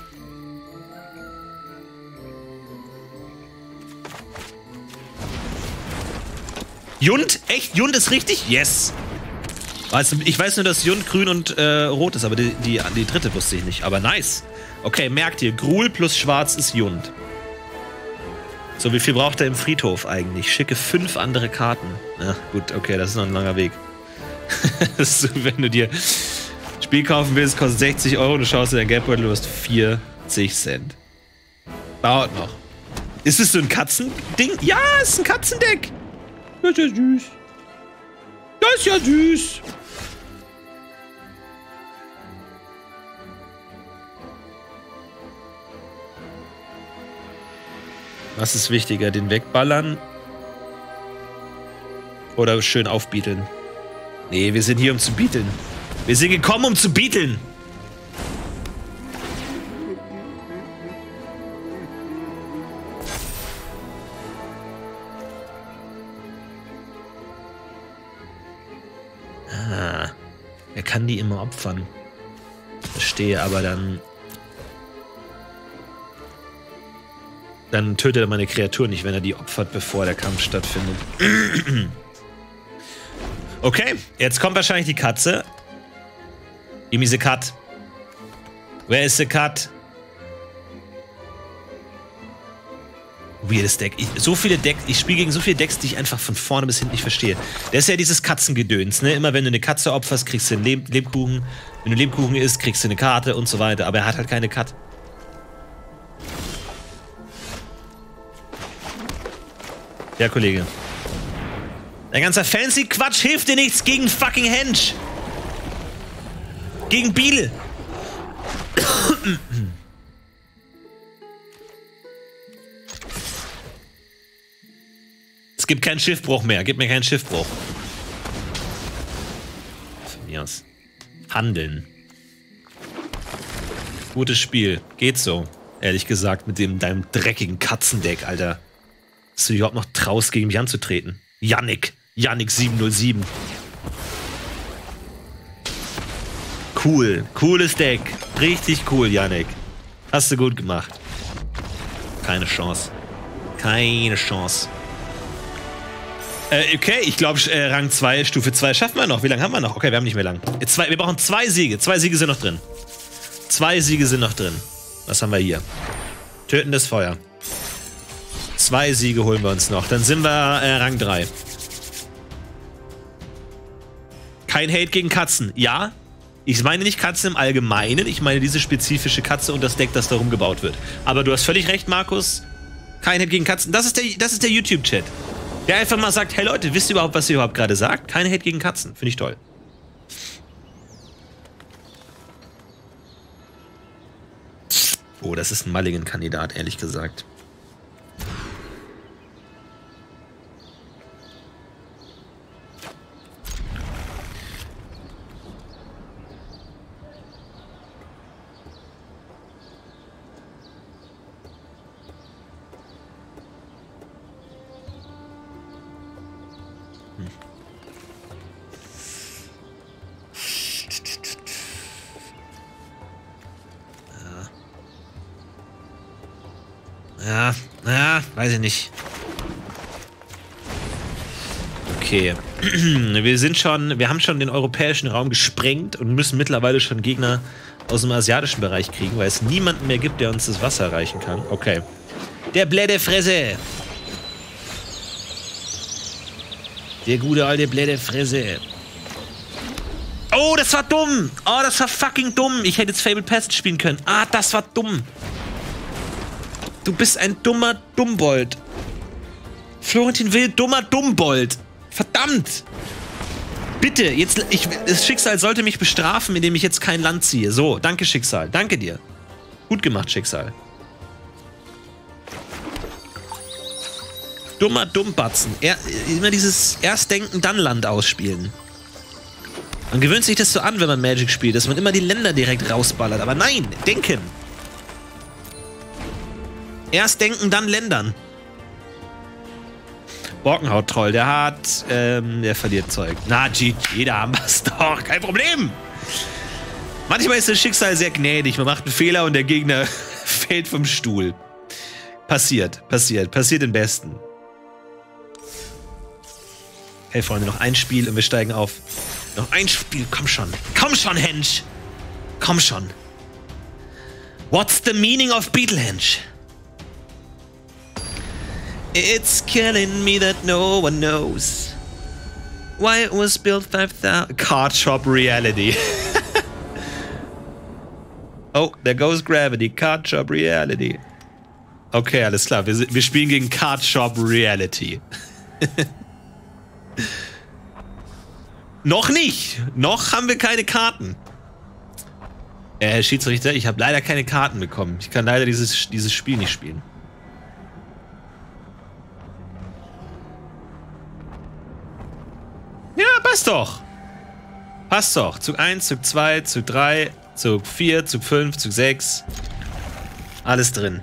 Speaker 1: Jund? Echt? Jund ist richtig? Yes! Also, ich weiß nur, dass Jund grün und äh, rot ist, aber die, die, die dritte wusste ich nicht. Aber nice. Okay, merkt ihr, Grul plus schwarz ist Jund. So, wie viel braucht er im Friedhof eigentlich? Schicke fünf andere Karten. Ja, gut, okay, das ist noch ein langer Weg. Das ist so, wenn du dir Spiel kaufen willst, kostet sechzig Euro, du schaust in dein Geldbeutel, du hast vierzig Cent. Dauert noch. Ist es so ein Katzending? Ja, es ist ein Katzendeck. Das ist ja süß. Das ist ja süß. Was ist wichtiger, den wegballern oder schön aufbieteln? Nee, wir sind hier, um zu bieteln. Wir sind gekommen, um zu bieteln. Ah, er kann die immer opfern. Verstehe, aber dann... Dann tötet er meine Kreatur nicht, wenn er die opfert, bevor der Kampf stattfindet. Okay, jetzt kommt wahrscheinlich die Katze. Give me the cut. Where is the cut? Weirdes Deck. Ich, so viele Decks, ich spiele gegen so viele Decks, die ich einfach von vorne bis hinten nicht verstehe. Das ist ja dieses Katzengedöns, ne? Immer wenn du eine Katze opferst, kriegst du einen Leb Lebkuchen. Wenn du Lebkuchen isst, kriegst du eine Karte und so weiter. Aber er hat halt keine Cut. Ja, Kollege. Dein ganzer fancy Quatsch hilft dir nichts gegen fucking Hench. Gegen Biel. Es gibt keinen Schiffbruch mehr. Gib mir keinen Schiffbruch. Von mir aus. Handeln. Gutes Spiel. Geht so. Ehrlich gesagt, mit dem deinem dreckigen Katzendeck, Alter. Dass du überhaupt noch traust, gegen mich anzutreten. Yannick. Yannick sieben null sieben. Cool. Cooles Deck. Richtig cool, Yannick. Hast du gut gemacht. Keine Chance. Keine Chance. Äh, okay, ich glaube, äh, Rang zwei, Stufe zwei schaffen wir noch. Wie lange haben wir noch? Okay, wir haben nicht mehr lang. Zwei, wir brauchen zwei Siege. Zwei Siege sind noch drin. Zwei Siege sind noch drin. Was haben wir hier? Tötendes Feuer. Zwei Siege holen wir uns noch. Dann sind wir äh, Rang drei. Kein Hate gegen Katzen. Ja, ich meine nicht Katzen im Allgemeinen. Ich meine diese spezifische Katze und das Deck, das darum gebaut wird. Aber du hast völlig recht, Markus. Kein Hate gegen Katzen. Das ist der, das ist der YouTube-Chat. Der einfach mal sagt, hey Leute, wisst ihr überhaupt, was ihr überhaupt gerade sagt? Kein Hate gegen Katzen. Finde ich toll. Oh, das ist ein Mulligan-Kandidat, ehrlich gesagt. Ja, ja, weiß ich nicht. Okay. Wir sind schon, wir haben schon den europäischen Raum gesprengt und müssen mittlerweile schon Gegner aus dem asiatischen Bereich kriegen, weil es niemanden mehr gibt, der uns das Wasser reichen kann. Okay. Der Blättefresse. Der gute alte Blättefresse. Oh, das war dumm. Oh, das war fucking dumm. Ich hätte jetzt Fabled Passage spielen können. Ah, das war dumm. Du bist ein dummer Dummbold. Florentin Will, dummer Dummbold. Verdammt. Bitte, jetzt, ich, das Schicksal sollte mich bestrafen, indem ich jetzt kein Land ziehe. So, danke Schicksal. Danke dir. Gut gemacht, Schicksal. Dummer Dummbatzen. Er, immer dieses erst denken, dann Land ausspielen. Man gewöhnt sich das so an, wenn man Magic spielt, dass man immer die Länder direkt rausballert. Aber nein, denken. Erst denken, dann Ländern. Borkenhaut-Troll, der hat, ähm, der verliert Zeug. Na, G G, da haben wir es doch. Kein Problem. Manchmal ist das Schicksal sehr gnädig. Man macht einen Fehler und der Gegner fällt vom Stuhl. Passiert, passiert, passiert im Besten. Hey, Freunde, noch ein Spiel und wir steigen auf. Noch ein Spiel, komm schon. Komm schon, Hench. Komm schon. What's the meaning of Beetlehenge? It's killing me that no one knows why it was built five thousand... Card Shop Reality. Oh, there goes Gravity. Card Shop Reality. Okay, alles klar. Wir, wir spielen gegen Card Shop Reality. Noch nicht. Noch haben wir keine Karten. Äh, Herr Schiedsrichter, ich habe leider keine Karten bekommen. Ich kann leider dieses, dieses Spiel nicht spielen. Ja, passt doch. Passt doch. Zug eins, Zug zwei, Zug drei, Zug vier, Zug fünf, Zug sechs. Alles drin.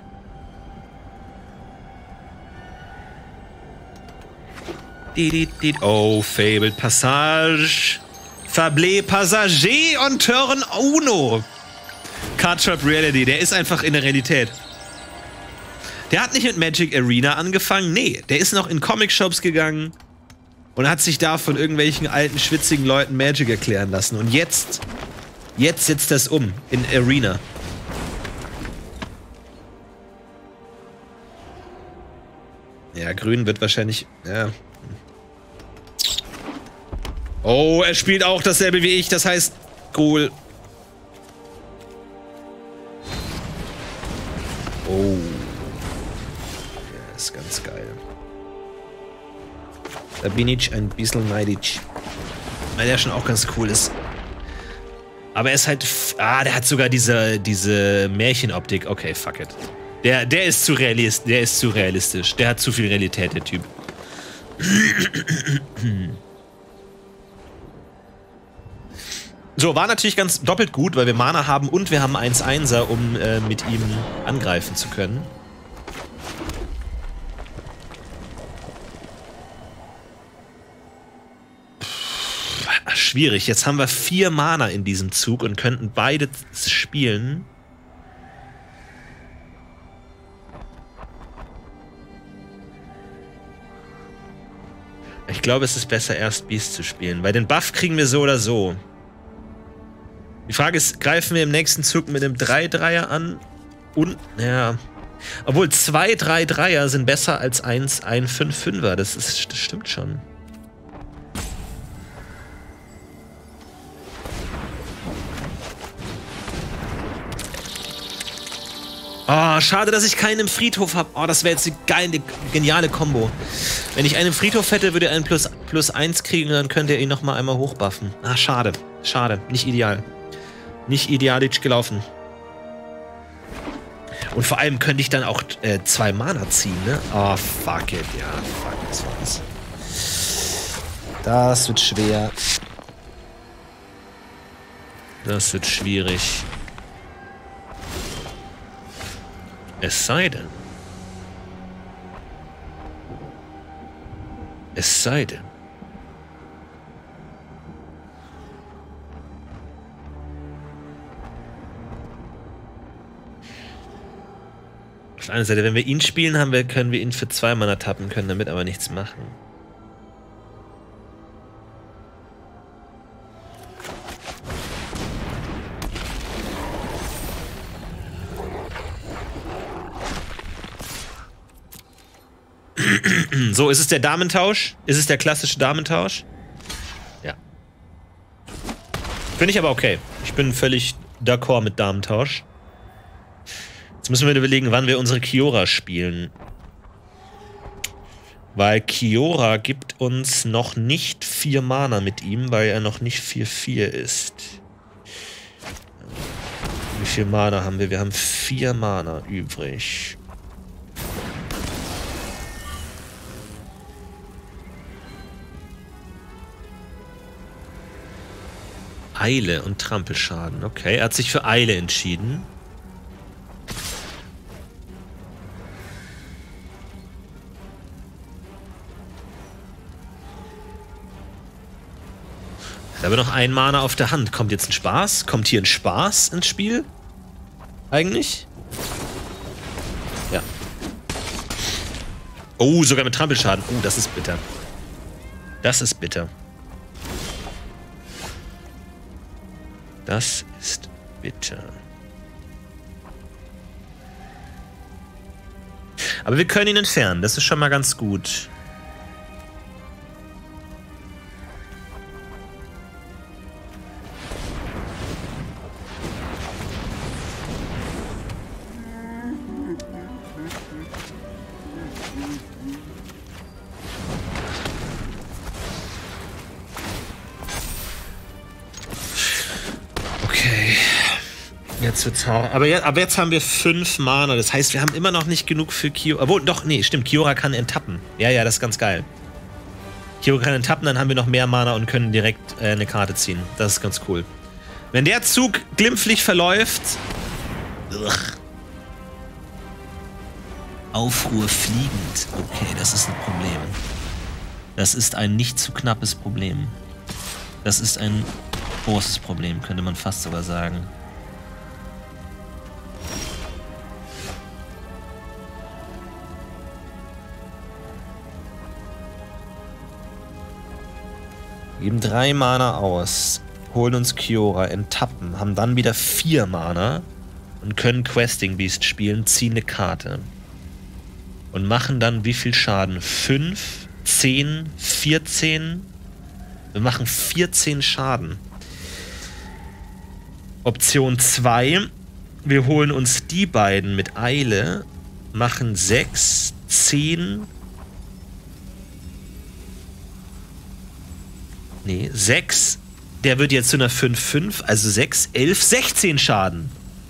Speaker 1: Oh, Fabled Passage. Fablé Passager und Turn Uno. Card Shop Reality, der ist einfach in der Realität. Der hat nicht mit Magic Arena angefangen, nee. Der ist noch in Comic-Shops gegangen und hat sich da von irgendwelchen alten, schwitzigen Leuten Magic erklären lassen. Und jetzt, jetzt setzt das um in Arena. Ja, Grün wird wahrscheinlich, ja. Oh, er spielt auch dasselbe wie ich, das heißt, cool. Oh. Ja, ist ganz geil. Da bin ich ein bisschen neidisch. Weil der schon auch ganz cool ist. Aber er ist halt, ah, der hat sogar diese, diese Märchenoptik. Okay, fuck it. Der, der ist zu realist, der ist zu realistisch. Der hat zu viel Realität, der Typ. So, war natürlich ganz doppelt gut, weil wir Mana haben und wir haben eins Einser, um äh, mit ihm angreifen zu können. Pff, schwierig. Jetzt haben wir vier Mana in diesem Zug und könnten beide spielen. glaube, es ist besser, erst Beast zu spielen, weil den Buff kriegen wir so oder so. Die Frage ist, greifen wir im nächsten Zug mit einem drei Dreier an? Und, ja. Obwohl zwei drei Dreier sind besser als eins ein fünf Fünfer. Das, ist, das stimmt schon. Oh, schade, dass ich keinen im Friedhof habe. Oh, das wäre jetzt eine geile, geniale Kombo. Wenn ich einen im Friedhof hätte, würde er einen plus, plus eins kriegen und dann könnte er ihn nochmal einmal hochbuffen. Ah, schade. Schade. Nicht ideal. Nicht idealisch gelaufen. Und vor allem könnte ich dann auch äh, zwei Mana ziehen, ne? Oh, fuck it. Ja, fuck, das war's. Das wird schwer. Das wird schwierig. Es sei denn. Es sei denn. Auf der einen Seite, wenn wir ihn spielen, haben wir, können wir ihn für zwei Mana tappen, können damit aber nichts machen. So, ist es der Damentausch? Ist es der klassische Damentausch? Ja. Finde ich aber okay. Ich bin völlig d'accord mit Damentausch. Jetzt müssen wir überlegen, wann wir unsere Kiora spielen. Weil Kiora gibt uns noch nicht vier Mana mit ihm, weil er noch nicht vier vier ist. Wie viel Mana haben wir? Wir haben vier Mana übrig. Eile und Trampelschaden. Okay, er hat sich für Eile entschieden. Da haben wir noch ein Mana auf der Hand. Kommt jetzt ein Spaß? Kommt hier ein Spaß ins Spiel? Eigentlich? Ja. Oh, sogar mit Trampelschaden. Oh, das ist bitter. Das ist bitter. Das ist bitter. Aber wir können ihn entfernen. Das ist schon mal ganz gut. Jetzt wird's hart. Aber, jetzt, aber jetzt haben wir fünf Mana. Das heißt, wir haben immer noch nicht genug für Kiora. Obwohl, doch, nee, stimmt. Kiora kann enttappen. Ja, ja, das ist ganz geil. Kiora kann enttappen, dann haben wir noch mehr Mana und können direkt äh, eine Karte ziehen. Das ist ganz cool. Wenn der Zug glimpflich verläuft... Ugh. Aufruhr fliegend. Okay, das ist ein Problem. Das ist ein nicht zu knappes Problem. Das ist ein großes Problem, könnte man fast sogar sagen. Geben drei Mana aus, holen uns Kiora, enttappen, haben dann wieder vier Mana und können Questing Beast spielen, ziehen eine Karte. Und machen dann wie viel Schaden? fünf, zehn, vierzehn? Wir machen vierzehn Schaden. Option zwei, wir holen uns die beiden mit Eile, machen sechs, zehn... Nee, sechs. Der wird jetzt zu einer fünf fünf, also sechs, elf, sechzehn Schaden.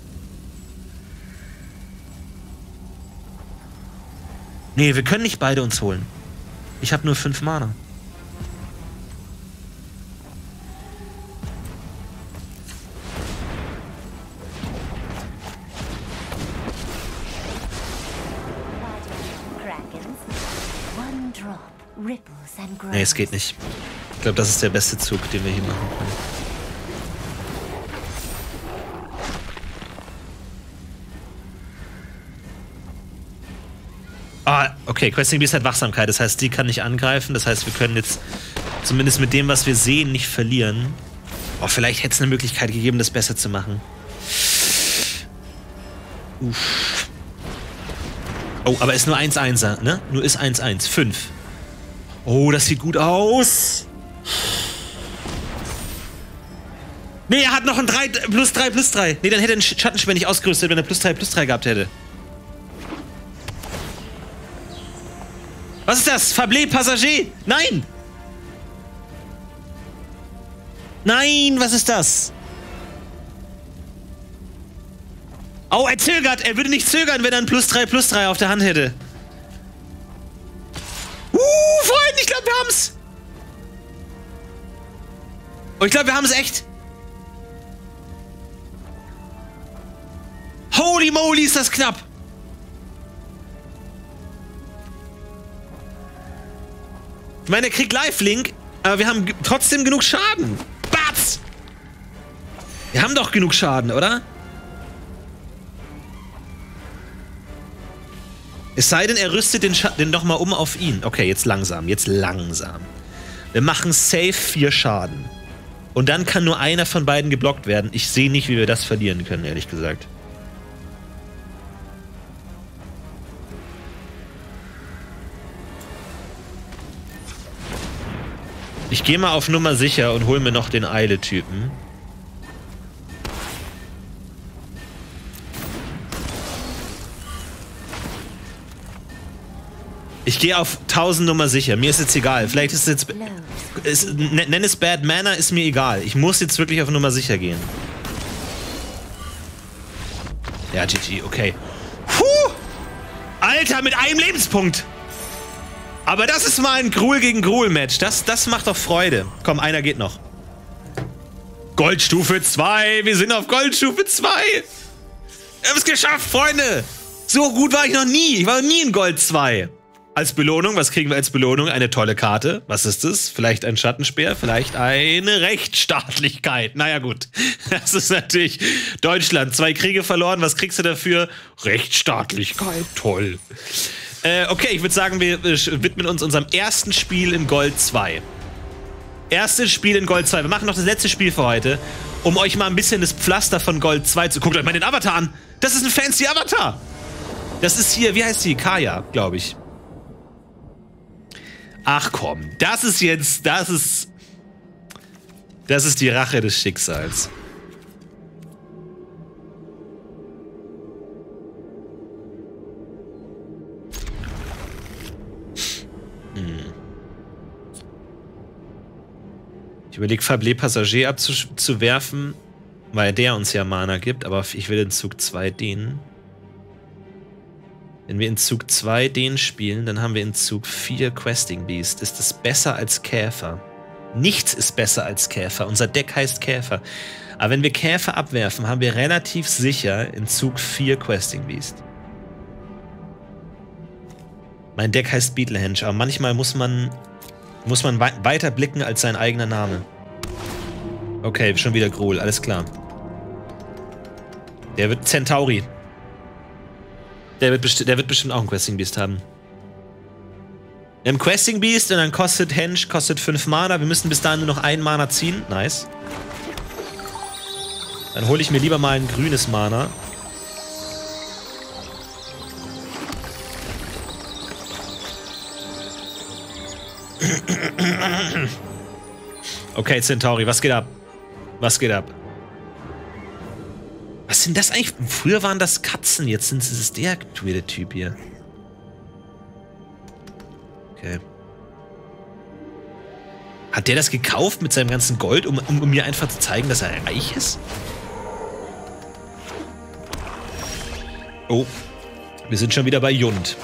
Speaker 1: Nee, wir können nicht beide uns holen. Ich habe nur fünf Mana. Nee, es geht nicht. Ich glaube, das ist der beste Zug, den wir hier machen können. Ah, Okay, Questing Beast hat Wachsamkeit, das heißt, die kann nicht angreifen. Das heißt, wir können jetzt zumindest mit dem, was wir sehen, nicht verlieren. Oh, vielleicht hätte es eine Möglichkeit gegeben, das besser zu machen. Uff. Oh, aber ist nur eins einser, ne? Nur ist eins eins. fünf. Oh, das sieht gut aus. Nee, er hat noch ein drei, plus drei, plus drei. Nee, dann hätte er einen Schattenschwert nicht ausgerüstet, wenn er plus drei, plus drei gehabt hätte. Was ist das? Fablé Passagier? Nein! Nein, was ist das? Oh, er zögert. Er würde nicht zögern, wenn er ein plus drei, plus drei auf der Hand hätte. Uh, Freunde, ich glaube, wir haben's. Und ich glaube, wir haben es echt. Holy moly, ist das knapp. Ich meine, er kriegt Lifelink, aber wir haben trotzdem genug Schaden. Batz! Wir haben doch genug Schaden, oder? Es sei denn, er rüstet den, den doch mal um auf ihn. Okay, jetzt langsam, jetzt langsam. Wir machen safe vier Schaden. Und dann kann nur einer von beiden geblockt werden. Ich sehe nicht, wie wir das verlieren können, ehrlich gesagt. Ich gehe mal auf Nummer sicher und hole mir noch den Eile-Typen. Ich gehe auf tausend Nummer sicher. Mir ist jetzt egal. Vielleicht ist es jetzt... Ist, nenn es Bad Manner, ist mir egal. Ich muss jetzt wirklich auf Nummer sicher gehen. Ja, G G, okay. Puh! Alter, mit einem Lebenspunkt! Aber das ist mal ein Gruul gegen Gruul-Match. Das, das macht doch Freude. Komm, einer geht noch. Goldstufe zwei. Wir sind auf Goldstufe zwei. Wir haben es geschafft, Freunde. So gut war ich noch nie. Ich war noch nie in Gold zwei. Als Belohnung, was kriegen wir als Belohnung? Eine tolle Karte. Was ist das? Vielleicht ein Schattenspeer, vielleicht eine Rechtsstaatlichkeit. Naja, gut. Das ist natürlich Deutschland. Zwei Kriege verloren. Was kriegst du dafür? Rechtsstaatlichkeit. Toll. Äh, okay, ich würde sagen, wir äh, widmen uns unserem ersten Spiel in Gold zwei. Erstes Spiel in Gold zwei. Wir machen noch das letzte Spiel für heute, um euch mal ein bisschen das Pflaster von Gold zwei zu... Guckt euch mal den Avatar an. Das ist ein fancy Avatar. Das ist hier, wie heißt sie? Kaya, glaube ich. Ach komm, das ist jetzt, das ist, das ist die Rache des Schicksals. Hm. Ich überlege, Fablé Passagier abzuwerfen, weil der uns ja Mana gibt, aber ich will in Zug zwei den. Wenn wir in Zug zwei den spielen, dann haben wir in Zug vier Questing Beast. Ist das besser als Käfer? Nichts ist besser als Käfer. Unser Deck heißt Käfer. Aber wenn wir Käfer abwerfen, haben wir relativ sicher in Zug vier Questing Beast. Mein Deck heißt Beetlehenge, aber manchmal muss man, muss man wei weiter blicken als sein eigener Name. Okay, schon wieder Gruul, alles klar. Der wird Centauri. Der wird, der wird bestimmt auch ein Questing Beast haben. Wir haben Questing Beast und dann kostet Henge, kostet fünf Mana. Wir müssen bis dahin nur noch ein Mana ziehen. Nice. Dann hole ich mir lieber mal ein grünes Mana. Okay, Centauri, was geht ab? Was geht ab? Was sind das eigentlich? Früher waren das Katzen, jetzt sind es der weirde Typ hier. Okay. Hat der das gekauft mit seinem ganzen Gold, um, um, um mir einfach zu zeigen, dass er reich ist? Oh. Wir sind schon wieder bei Jund.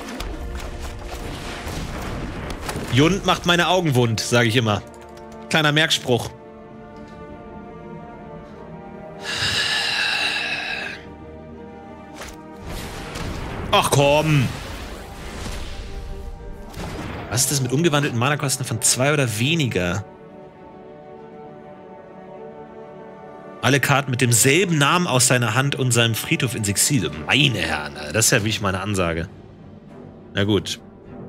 Speaker 1: Jund macht meine Augen wund, sage ich immer. Kleiner Merkspruch. Ach komm! Was ist das mit umgewandelten Mana-Kosten von zwei oder weniger? Alle Karten mit demselben Namen aus seiner Hand und seinem Friedhof in Exil. Meine Herren, das ist ja wirklich meine Ansage. Na gut.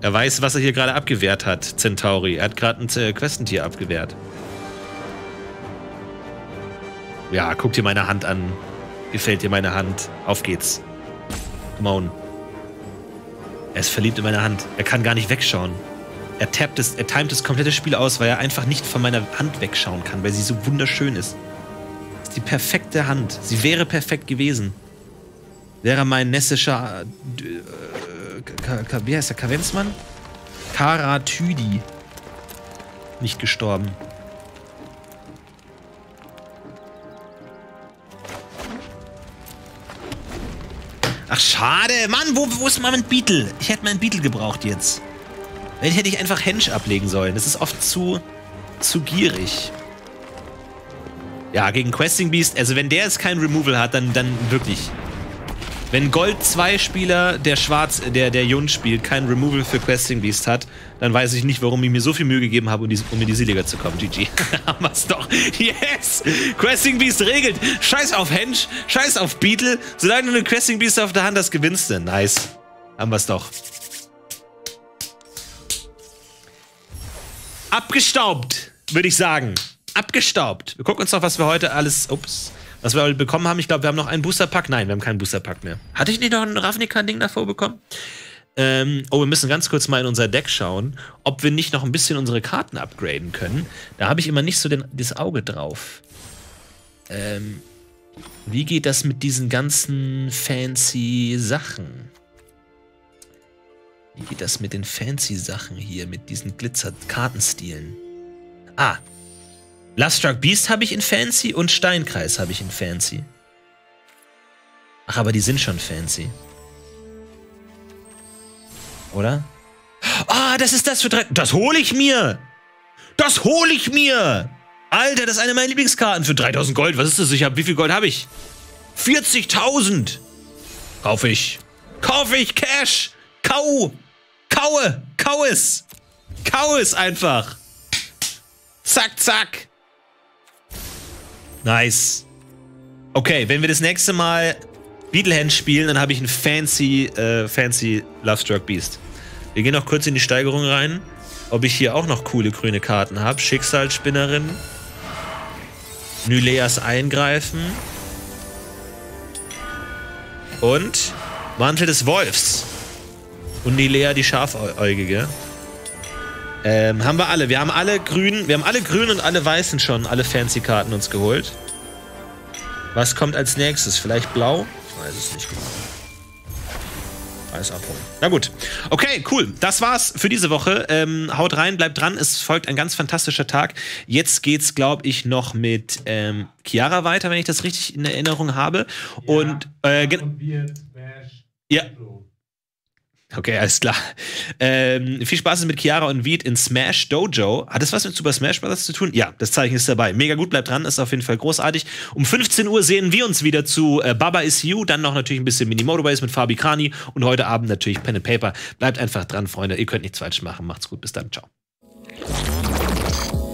Speaker 1: Er weiß, was er hier gerade abgewehrt hat, Centauri. Er hat gerade ein äh, Questentier abgewehrt. Ja, guck dir meine Hand an. Gefällt dir meine Hand? Auf geht's. Come on. Er ist verliebt in meine Hand. Er kann gar nicht wegschauen. Er tappt es, er timet das komplette Spiel aus, weil er einfach nicht von meiner Hand wegschauen kann, weil sie so wunderschön ist. Das ist die perfekte Hand. Sie wäre perfekt gewesen. Wäre mein nessischer äh, wie heißt der? Kavenzmann? Karatydi. Nicht gestorben. Ach, schade. Mann, wo, wo ist mein Beetle? Ich hätte meinen Beetle gebraucht jetzt. Dann hätte ich einfach Hench ablegen sollen. Das ist oft zu, zu gierig. Ja, gegen Questing Beast, also wenn der jetzt kein Removal hat, dann, dann wirklich. Wenn Gold zwei Spieler, der Schwarz, der, der Jun spielt, kein Removal für Questing Beast hat, dann weiß ich nicht, warum ich mir so viel Mühe gegeben habe, um, die, um in die Siliga zu kommen. G G. Haben wir's doch. Yes! Questing Beast regelt. Scheiß auf Hench, scheiß auf Beetle. Solange du eine Questing Beast auf der Hand hast, gewinnst du. Nice. Haben wir's doch. Abgestaubt, würde ich sagen. Abgestaubt. Wir gucken uns doch, was wir heute alles... Ups. Was wir heute bekommen haben. Ich glaube, wir haben noch einen Booster-Pack. Nein, wir haben keinen Booster-Pack mehr. Hatte ich nicht noch ein Ravnica-Ding davor bekommen? Ähm, oh, wir müssen ganz kurz mal in unser Deck schauen, ob wir nicht noch ein bisschen unsere Karten upgraden können. Da habe ich immer nicht so den, das Auge drauf. Ähm, wie geht das mit diesen ganzen fancy Sachen? Wie geht das mit den fancy Sachen hier, mit diesen Glitzer-Kartenstilen? Ah, Lovestruck Beast habe ich in Fancy und Steinkreis habe ich in Fancy. Ach, aber die sind schon fancy. Oder? Ah, das ist das für drei... Das hole ich mir! Das hole ich mir! Alter, das ist eine meiner Lieblingskarten für dreitausend Gold. Was ist das? Ich habe... Wie viel Gold habe ich? vierzigtausend! Kaufe ich. Kaufe ich Cash! Kau! Kaue! Kau es! Kau es einfach! Zack, zack! Nice. Okay, wenn wir das nächste Mal Beetlehand spielen, dann habe ich einen fancy, äh, fancy Lovestruck Beast. Wir gehen noch kurz in die Steigerung rein, ob ich hier auch noch coole grüne Karten habe. Schicksalsspinnerin. Nyleas Eingreifen. Und Mantel des Wolfs. Und Nylea die Schafäugige. Ähm, haben wir alle. Wir haben alle grün, wir haben alle grün und alle weißen schon, alle fancy Karten uns geholt. Was kommt als nächstes? Vielleicht blau? Ich weiß es nicht genau. Alles abholen. Na gut. Okay, cool. Das war's für diese Woche. Ähm, haut rein, bleibt dran. Es folgt ein ganz fantastischer Tag. Jetzt geht's, glaube ich, noch mit ähm, Chiara weiter, wenn ich das richtig in Erinnerung habe. Ja, und, äh, und wir Smash. Ja. Okay, alles klar. Ähm, viel Spaß mit Chiara und Viet in Smash Dojo. Hat das was mit Super Smash Bros. Zu tun? Ja, das Zeichen ist dabei. Mega gut, bleibt dran, ist auf jeden Fall großartig. Um fünfzehn Uhr sehen wir uns wieder zu äh, Baba Is You, dann noch natürlich ein bisschen Mini-Motorbase mit Fabi Krani und heute Abend natürlich Pen and Paper. Bleibt einfach dran, Freunde. Ihr könnt nichts falsch machen. Macht's gut, bis dann. Ciao.